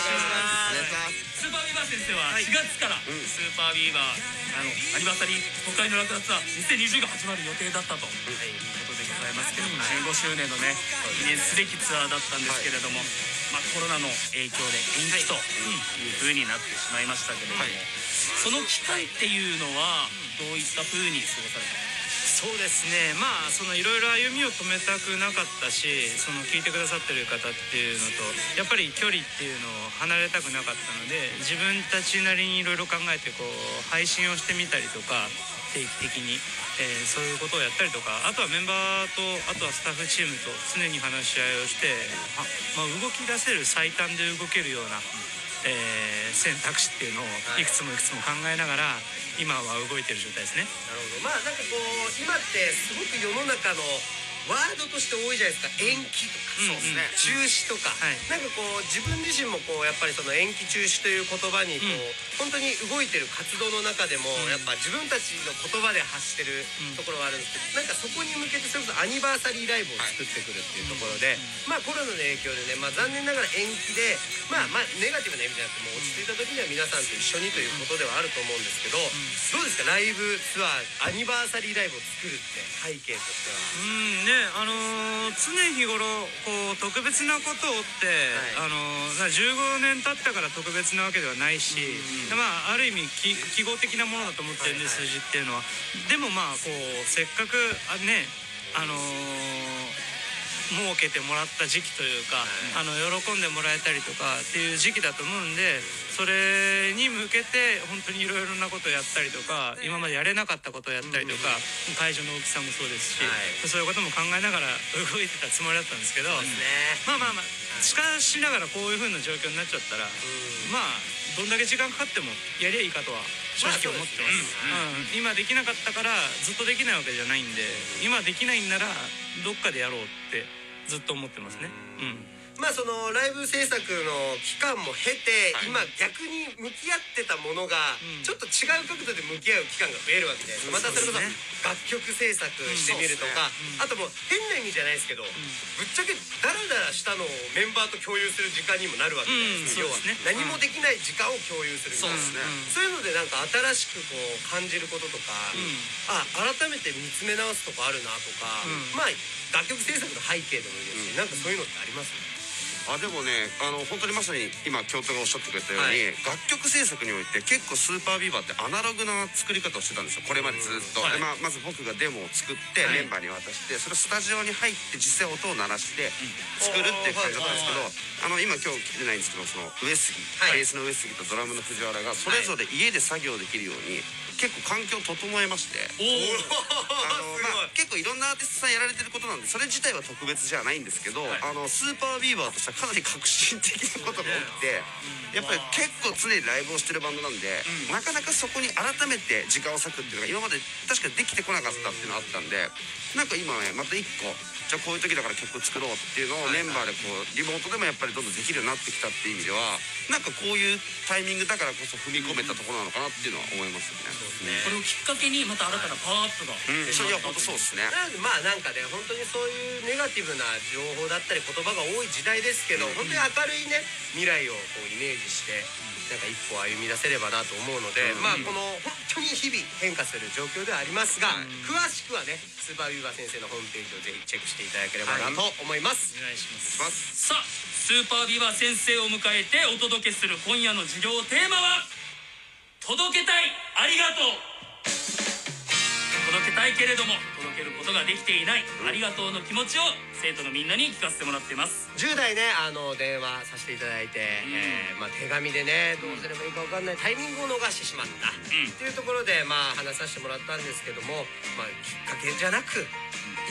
S1: スーパービーバー先生はしがつからスーパービーバーあのアニバーサリー北海道落札ツアーにせんにじゅうが始まる予定だったということでございますけども、じゅうごしゅうねんのね記念すべきツアーだったんですけれども、まあコロナの影響で延期という風になってしまいましたけども、その期間っていうのはどういった風に過ごされたんですか？
S4: そうですね、まあそのいろいろ歩みを止めたくなかったし、その聞いてくださってる方っていうのとやっぱり距離っていうのを離れたくなかったので、自分たちなりにいろいろ考えてこう配信をしてみたりとか定期的に、えー、そういうことをやったりとか、あとはメンバーとあとはスタッフチームと常に話し合いをして、あ、まあ、動き出せる最短で動けるような、えー、選択肢っていうのをいくつもいくつも考えながら今は動いてる状態ですね。
S2: なるほど。まあなんかこう今ってすごく世の中のワードとして多いじゃないですか。延期とか、そうですね、中止とか、なんかこう自分自身もこうやっぱりその延期中止という言葉にこう、本当に動いてる活動の中でもやっぱ自分たちの言葉で発してるところはあるんですけど、なんかそこに向けてそれこそアニバーサリーライブを作ってくるっていうところで、まあコロナの影響でね、まあ残念ながら延期で、まあまあネガティブな意味じゃなくてもう落ち着いた時には皆さんと一緒にということではあると思うんですけど、どうですかライブツアーアニバーサリーライブを作るって背景としては。
S4: うんね、あのー、常日頃こう特別なことをって、はい、あのー、じゅうごねん経ったから特別なわけではないし、うん、まあある意味記号的なものだと思ってるんで、数字っていうのは。でもまあこうせっかくあね、あのー設けてもらった時期というか、あの喜んでもらえたりとかっていう時期だと思うんで、それに向けて本当にいろいろなことをやったりとか、今までやれなかったことをやったりとか、会場の大きさもそうですし、そういうことも考えながら動いてたつもりだったんですけど、まあまあまあしかしながらこういう風な状況になっちゃったら、まあどんだけ時間かかってもやりゃいいかとは正直思ってます。うん、今できなかったからずっとできないわけじゃないんで、今できないんならどっかでやろうってずっと思ってますね。うん。
S2: まあそのライブ制作の期間も経て、今逆に向き合ってたものがちょっと違う角度で向き合う期間が増えるわけじゃないですか。またそれこそ楽曲制作してみるとか、あともう変な意味じゃないですけど、ぶっちゃけダラダラしたのをメンバーと共有する時間にもなるわけじゃないですか。要は何もできない時間を共有するみたいな。そういうのでなんか新しくこう感じることとか、あ、改めて見つめ直すとこあるなとか、まあ楽曲制作の背景でもいいですし、なんかそういうのってあります？
S3: あ、でもね、あの本当にまさに今京都がおっしゃってくれたように、はい、楽曲制作において結構スーパービーバーってアナログな作り方をしてたんですよ、これまでずっと。はい、でまあ、まず僕がデモを作ってメンバーに渡して、それをスタジオに入って実際音を鳴らして作るっていう感じだったんですけど、あの今今日来てないんですけど、その上杉、ベースの上杉とドラムの藤原がそれぞれ家で作業できるように結構環境を整えまして、あの、まあ、結構いろんなアーティストさんやられてることなんでそれ自体は特別じゃないんですけど、はい、あのスーパービーバーとしてはかなり革新的なことが起きて、やっぱり結構常にライブをしてるバンドなんで、うん、なかなかそこに改めて時間を割くっていうのが今まで確かにできてこなかったっていうのがあったんで、なんか今ねまた一個じゃあこういう時だから曲を作ろうっていうのをメンバーでこうリモートでもやっぱりどんどんできるようになってきたっていう意味では、なんかこういうタイミングだからこそ踏み込めたところなのかなっていうのは思いますよね。
S1: これをきっかけにまた新たなパワーアップが、
S3: うん、それは本当そうですね。
S2: まあなんかね、本当にそういうネガティブな情報だったり言葉が多い時代ですけど、うん、本当に明るいね未来をこうイメージしてなんか一歩歩み出せればなと思うので、うん、まあこの本当に日々変化する状況ではありますが、うん、詳しくはねスーパービーバー先生のホームページをぜひチェックしていただければなと思います。
S4: お願いします。
S1: さあスーパービーバー先生を迎えてお届けする今夜の授業テーマは届けたいありがとう。届けたいけれども届けることができていない、うん、ありがとうの気持ちを生徒のみんなに聞かせてもらっています。
S2: じゅう代ね、あの電話させていただいて、うん、えー、まあ、手紙でねどうすればいいか分かんないタイミングを逃してしまった、うん、っていうところでまあ話させてもらったんですけども、まあ、きっかけじゃなく、うん、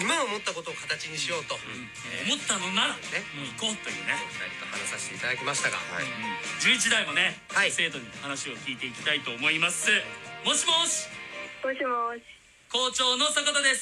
S2: 今思ったことを形にしようと、うん
S1: えー、思ったのならね、うん、行こうというね
S2: ふたりと話させていただきましたが、はい、うん、
S1: じゅういち代もね、はい、生徒に話を聞いていきたいと思います。もしもし。
S6: もしもし。
S1: 校長の坂田です。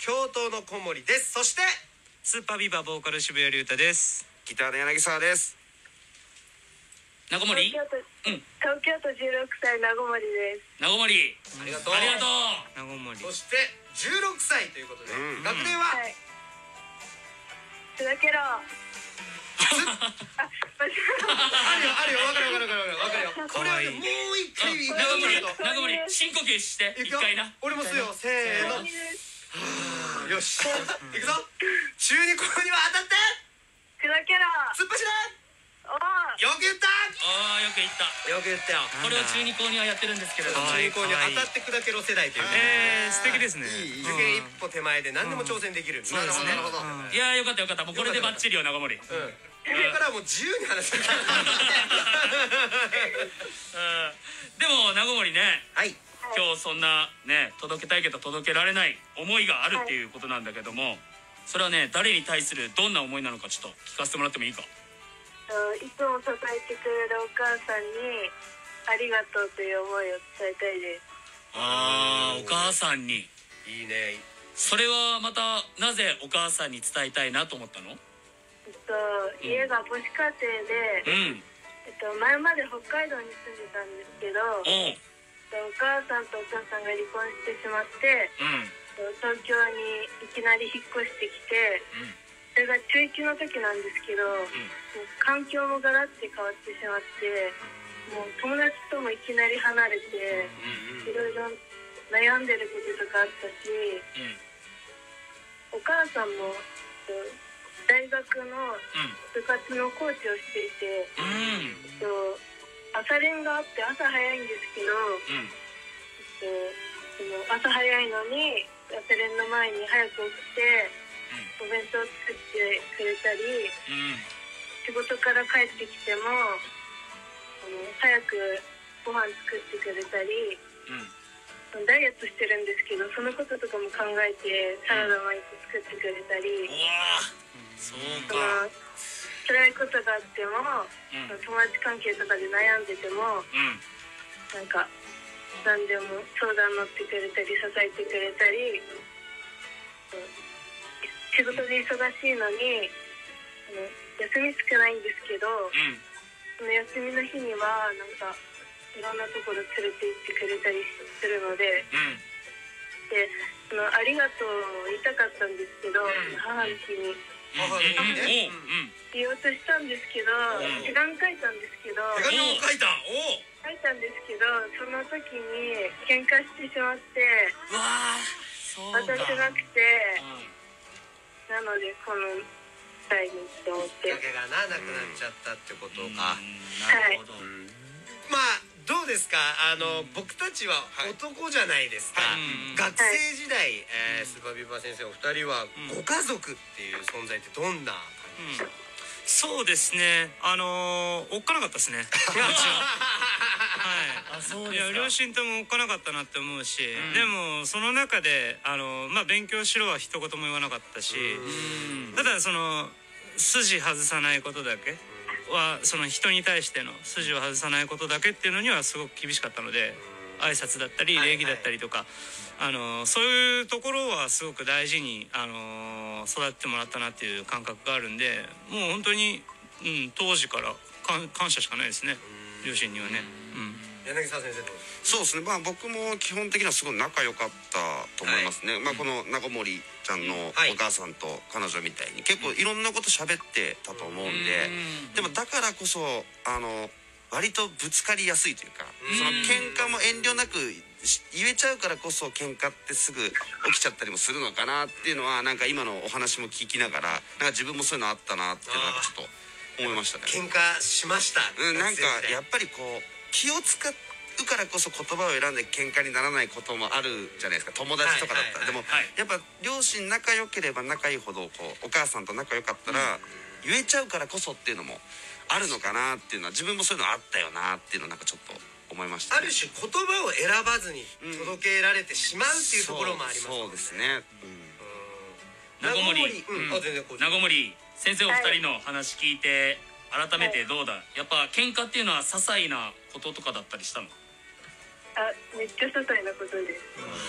S2: 教頭の小森です。そして
S4: スーパービバボーカル渋谷龍太です。
S3: ギターの柳沢です。
S1: 中森、
S6: 東京都、うん、東京都じゅうろくさい名古森です。
S1: 名古森、
S2: ありがとう。
S1: ありがとう。
S4: 名古森。
S2: そしてじゅうろくさいということで、うん、学年は、はい、
S6: 須田ケロ。
S2: あるよあるよ、わかるわかるわかるわかるよ。これはね、もう一回
S1: 名古森、名古森、深呼吸して一回な。
S2: 俺もすよ、せーの。よし、いくぞ。中二高には当たって。
S6: 須田ケロ。
S2: 突っ走れ。よく言った。
S1: ああ、よく言った。
S2: よく言ったよ。
S1: これを中二高にはやってるんですけれども、
S2: 中二高に当たって砕けろ世代という。
S4: ええ、素敵ですね。
S2: 受験一歩手前で何でも挑戦できる。
S1: なるほどなるほど。いやー、よかったよかった。もうこれでバッチリよ、長森。こ
S2: れからもう自由に話せるから。
S1: でも長森ね、
S2: はい、
S1: 今日そんなね、届けたいけど届けられない思いがあるっていうことなんだけども、それはね、誰に対するどんな思いなのかちょっと聞かせてもらってもいいか。
S6: いつも支えてくれるお母さんにありがとうという思いを伝えたいです。
S1: ああ、お母さんに。
S2: いいね。
S1: それはまたなぜお母さんに伝えたいなと思ったの？
S6: えっと家が母子家庭で、うん、えっと前まで北海道に住んでたんですけど、うん、お母さんとお父さんが離婚してしまって、うん、東京にいきなり引っ越してきて、うん、それが中いちの時なんですけど、うん、もう環境もガラッて変わってしまって、もう友達ともいきなり離れて、いろいろ悩んでることとかあったし、うん、お母さんも大学の部活のコーチをしていて、うん、朝練があって朝早いんですけど、うん、その朝早いのに朝練の前に早く起きてお弁当作ってくれたり、うん、仕事から帰ってきても早くご飯作ってくれたり、うん、ダイエットしてるんですけど、そのこととかも考えてサラダ毎日作ってくれたり、うん、そうか、辛いことがあっても、うん、友達関係とかで悩んでても、うん、なんか何でも相談乗ってくれたり支えてくれたり、仕事で忙しいのにあの休み少ないんですけど、うん、その休みの日にはなんかいろんなところ連れて行ってくれたりするので、うん、でそのありがとうを言いたかったんですけど、うん、母の日に母の日にね言おうとしたんですけど、うん、手紙書いたんですけど、
S2: 手紙を書いたお
S6: 書いたんですけど、その時に喧嘩してしまって、
S1: わ
S6: 渡せなくて、なのでこの際にって思って。
S2: きっかけがななくなっちゃったってことか。
S6: はい。
S2: まあどうですか、あの、うん、僕たちは男じゃないですか、はい、学生時代、えー、スーパービーバー先生お二人はご家族っていう存在ってどんな感じでしたか？うん、
S4: そうですね、あのー、おっかなかったですね。はい、あ、そうですか。いや、両親ともおっかなかったなって思うし、うん、でもその中であの、まあ、勉強しろは一言も言わなかったし、ただその筋外さないことだけは、その人に対しての筋を外さないことだけっていうのにはすごく厳しかったので、挨拶だったり礼儀だったりとか、はいはい、あのそういうところはすごく大事にあの育ってもらったなっていう感覚があるんで、もう本当に、うん、当時から感謝しかないですね、両親にはね。うん、
S2: 柳沢先生どうですか？
S3: そうですね、まあ僕も基本的にはすごい仲良かったと思いますね。はい、まあこの中森ちゃんのお母さんと彼女みたいに結構いろんなこと喋ってたと思うんで、でもだからこそあの割とぶつかりやすいというか、その喧嘩も遠慮なく言えちゃうからこそ喧嘩ってすぐ起きちゃったりもするのかなっていうのは、なんか今のお話も聞きながら、なんか自分もそういうのあったなっていうのはちょっと思いましたね。
S2: 喧嘩しました。
S3: うん、なんかやっぱりこう気を使うからこそ言葉を選んで喧嘩にならないこともあるじゃないですか、友達とかだったら。でもやっぱ両親仲良ければ仲いいほどこうお母さんと仲良かったら言えちゃうからこそっていうのもあるのかなっていうのは、自分もそういうのあったよなっていうのをなんかちょっと思いました、ね、
S2: ある種言葉を選ばずに届けられてしまうっていうところもありますもんね。
S3: そうですね。
S1: 名古森、名古森先生お二人の話聞いて改めてどうだ、はい、やっぱ喧嘩っていうのは些細なこととかだったりしたの？
S6: あ、めっちゃ些細なことです。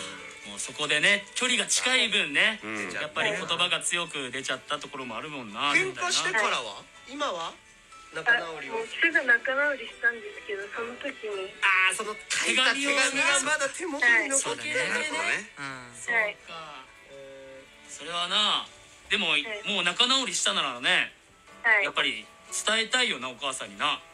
S1: もうそこでね距離が近い分ね、やっぱり言葉が強く出ちゃったところもあるもんな。
S2: 喧嘩してからは今は仲直りを。
S6: もうすぐ仲直りしたんですけど、その時に
S2: ああ、その書いた手紙がまだ手元に残ってるね。
S1: そうか。それはな、でももう仲直りしたならね、やっぱり伝えたいよな、お母さんにな。はい。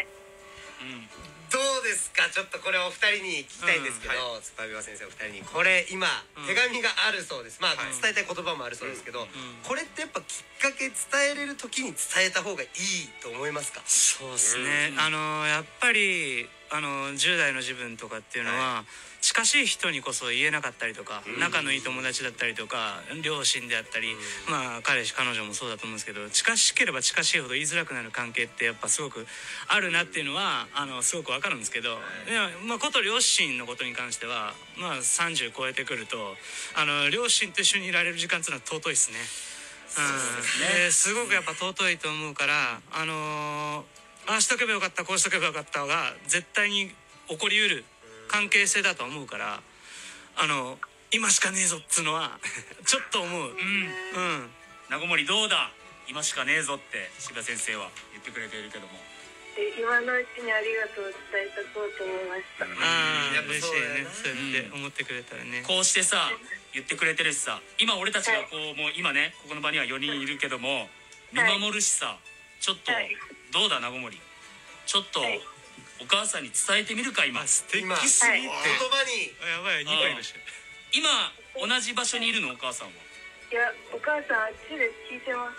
S2: うん。どうですか、ちょっとこれお二人に聞きたいんですけど、スーパービバ先生お二人にこれ今手紙があるそうです。まあ伝えたい言葉もあるそうですけど、これってやっぱきっかけ伝えれる時に伝えた方がいいと思いますか？
S4: そうですね、あのやっぱりあのじゅう代の自分とかっていうのは、近しい人にこそ言えなかったりとか、仲のいい友達だったりとか両親であったり、まあ彼氏彼女もそうだと思うんですけど、近しければ近しいほど言いづらくなる関係ってやっぱすごくあるなっていうのはあのすごくわかるんですけど、いや、まあ、こと両親のことに関しては、まあ、さんじゅう超えてくるとあの両親と一緒にいられる時間っていうのは尊いですね。うん、ですごくやっぱ尊いと思うから、あのー、ああしとけばよかった、こうしとけばよかったが絶対に起こりうる関係性だと思うから、あの今しかねえぞっつうのはちょっと思う。うん、うん、
S1: 名古森どうだ、今しかねえぞって柴先生は言ってくれているけども、
S6: 今のうちにありがとうを伝えたこうと思いました。
S4: ああ、嬉しいね、そうやって思ってくれたらね。
S1: こうしてさ言ってくれてるしさ、今俺たちがこう、もう今ねここの場にはよにんいるけども見守るしさ、ちょっとどうだ名古森、ちょっとお母さんに伝えてみるか。今
S4: 素敵すぎて言
S2: 葉に
S4: やばい、にかいでしょ。
S1: 今同じ場所にいるのお母さんは？
S6: いや、お母さんあっちで聞いてます。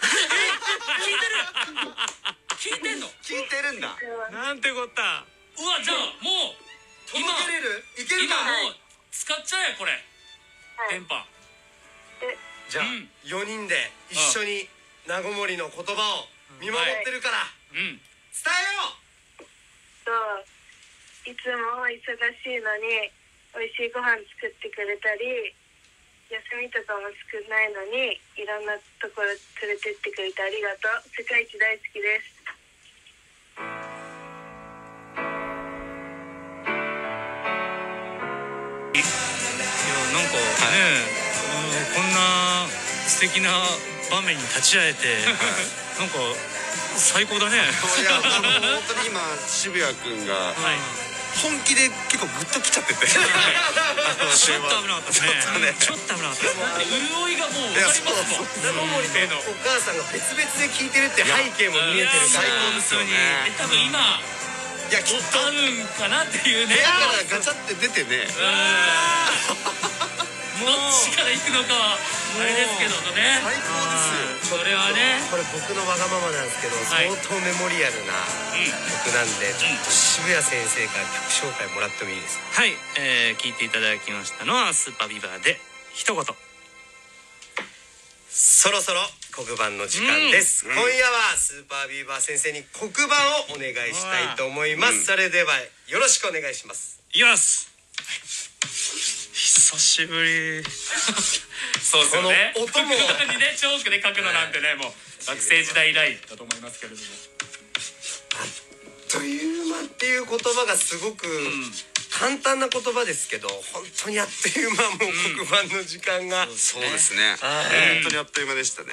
S1: 聞いてる？聞いてんの？
S3: 聞いてるんだ。
S4: なんてこった。
S1: うわ、じゃあもう
S2: 届けれる？いけるか？
S1: 今もう使っちゃえこれ、電波。
S2: じゃあよにんで一緒に名古森の言葉を見守ってるから伝えよう。
S6: そういつも忙しいのに美味しいご飯作ってくれたり、休みとかも少ないのにいろんなところ連れてってくれてありがとう。世界一大好きです。
S4: いや、なんかね、こんな素敵な場面に立ち会えてなんか最高だね。
S3: いや、あの本当に今渋谷君が本気で結構グッときちゃってて、ちょっと
S4: 危なかったですね。ちょっと危なかった。
S1: 潤いがもう分かりますもん。
S2: 名古森とお母さんが別々で聞いてるって背景も見えてるから
S3: 最高ですよね。
S1: 多分今
S3: いや、きっと
S1: 合うんかなっていうね。
S3: 部屋からガチャって出てね、
S1: どっちから行くのかはあれですけどね。
S3: 最高ですよ。
S1: それはね、
S2: これ僕のわがままなんですけど、相当メモリアルな曲なんで、ちょっと渋谷先生から曲紹介もらってもいいですか？
S4: はい、えー、聞いていただきましたのはスーパービバーで一言。
S2: そろそろ黒板の時間です、うん、今夜はスーパービーバー先生に黒板をお願いしたいと思います、うん、それではよろしくお願いします。
S4: いきます。久しぶり
S1: そうですよね。
S2: この音も
S1: 黒板にねチョークで書くのなんてね、もう学生時代以来だと思いますけれども、
S2: あっという間っていう言葉がすごく、うん簡単な言葉ですけど、本当にあっという間、もう黒板の時間が、
S3: うん、そうですね、本当にあっという間でしたね。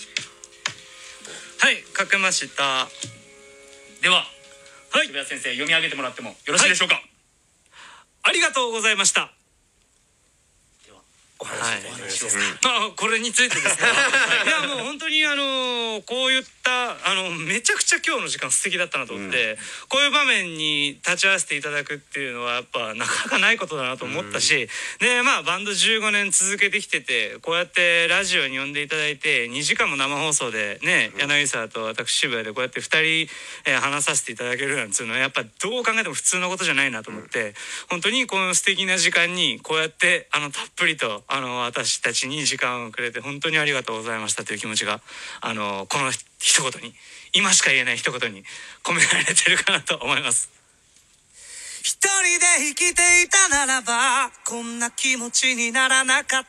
S4: はい、書けました。
S1: では、はい、渋谷先生読み上げてもらってもよろしいでしょうか？はい、
S4: ありがとうございました。
S2: ではお話しいただいてよろしいですか？
S4: あ、これについてですか？いや、もう本当にあのこういったあのめちゃくちゃ今日の時間素敵だったなと思って、うん、こういう場面に立ち会わせていただくっていうのはやっぱなかなかないことだなと思ったし、うん、でまあバンドじゅうごねん続けてきてて、こうやってラジオに呼んでいただいてにじかんも生放送でね、うん、柳沢と私渋谷でこうやってふたり、えー、話させていただけるなんていうのはやっぱどう考えても普通のことじゃないなと思って、うん、本当にこの素敵な時間にこうやってあのたっぷりとあの私たちに時間をくれて本当にありがとうございましたという気持ちがあのこの一言に、今しか言えない一言に込められてるかなと思います。一人で生きていたならばこんな気持ちにならなかった。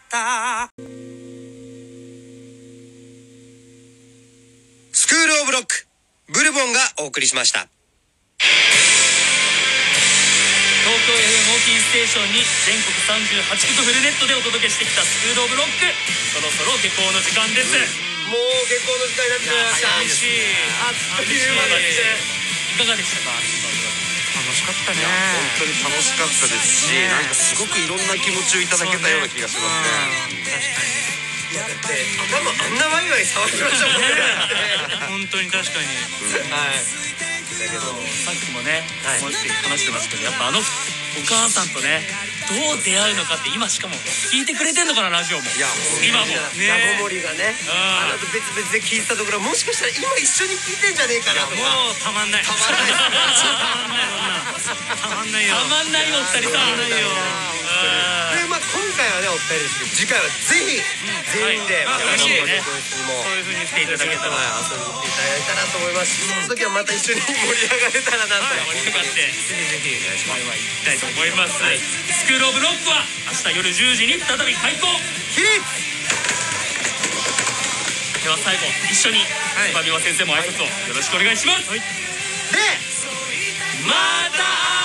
S2: スクールオブロックブルボンがお送りしました。
S1: 東京京 エフエム をキーステーションに全国さんじゅうはちくとフルネットでお届けしてきたスクールオブロック、そろそろ下校の時間です。
S2: もう下校の時間になってきました。
S1: 寂しい。
S2: あっという間で
S1: いかがでしたか？
S4: 楽しかったね。
S3: 本当に楽しかったですし、なんかすごくいろんな気持ちをいただけたような気がしますね。
S4: 確かに。
S2: だって頭あんなワイワイ騒ぎましたもんね。
S4: 本当に確かに。
S2: はい。
S1: だけどさっきもね、もう一回話してますけど、やっぱあのお母さんとねどう出会うのかって今しかも聞いてくれてんのかな、ラジオも。いや今もね、
S2: ラボモリがね、あの別々で聞いてたところ、もしかしたら今一緒に聞いてんじゃねえかなとか。
S4: もうたまんない。たまんない。たまんないよ。
S1: たまんないよお二人さん。
S2: でまあ今回はねお二人ですけど、次回はぜひ全員でまた
S1: 嬉しいね。
S2: も
S1: そういう風にしていただけたら、
S2: 遊びに来ていただいたらと思いますし、その時はまた一緒に盛り上がれたらなと。
S1: 盛り上がってぜひぜひこれは行きたいと思います。スクールオブロックは明日夜じゅうじに再び開校。
S2: 起立。
S1: では最後一緒にスパビワ先生も挨拶をよろしくお願いします。でまた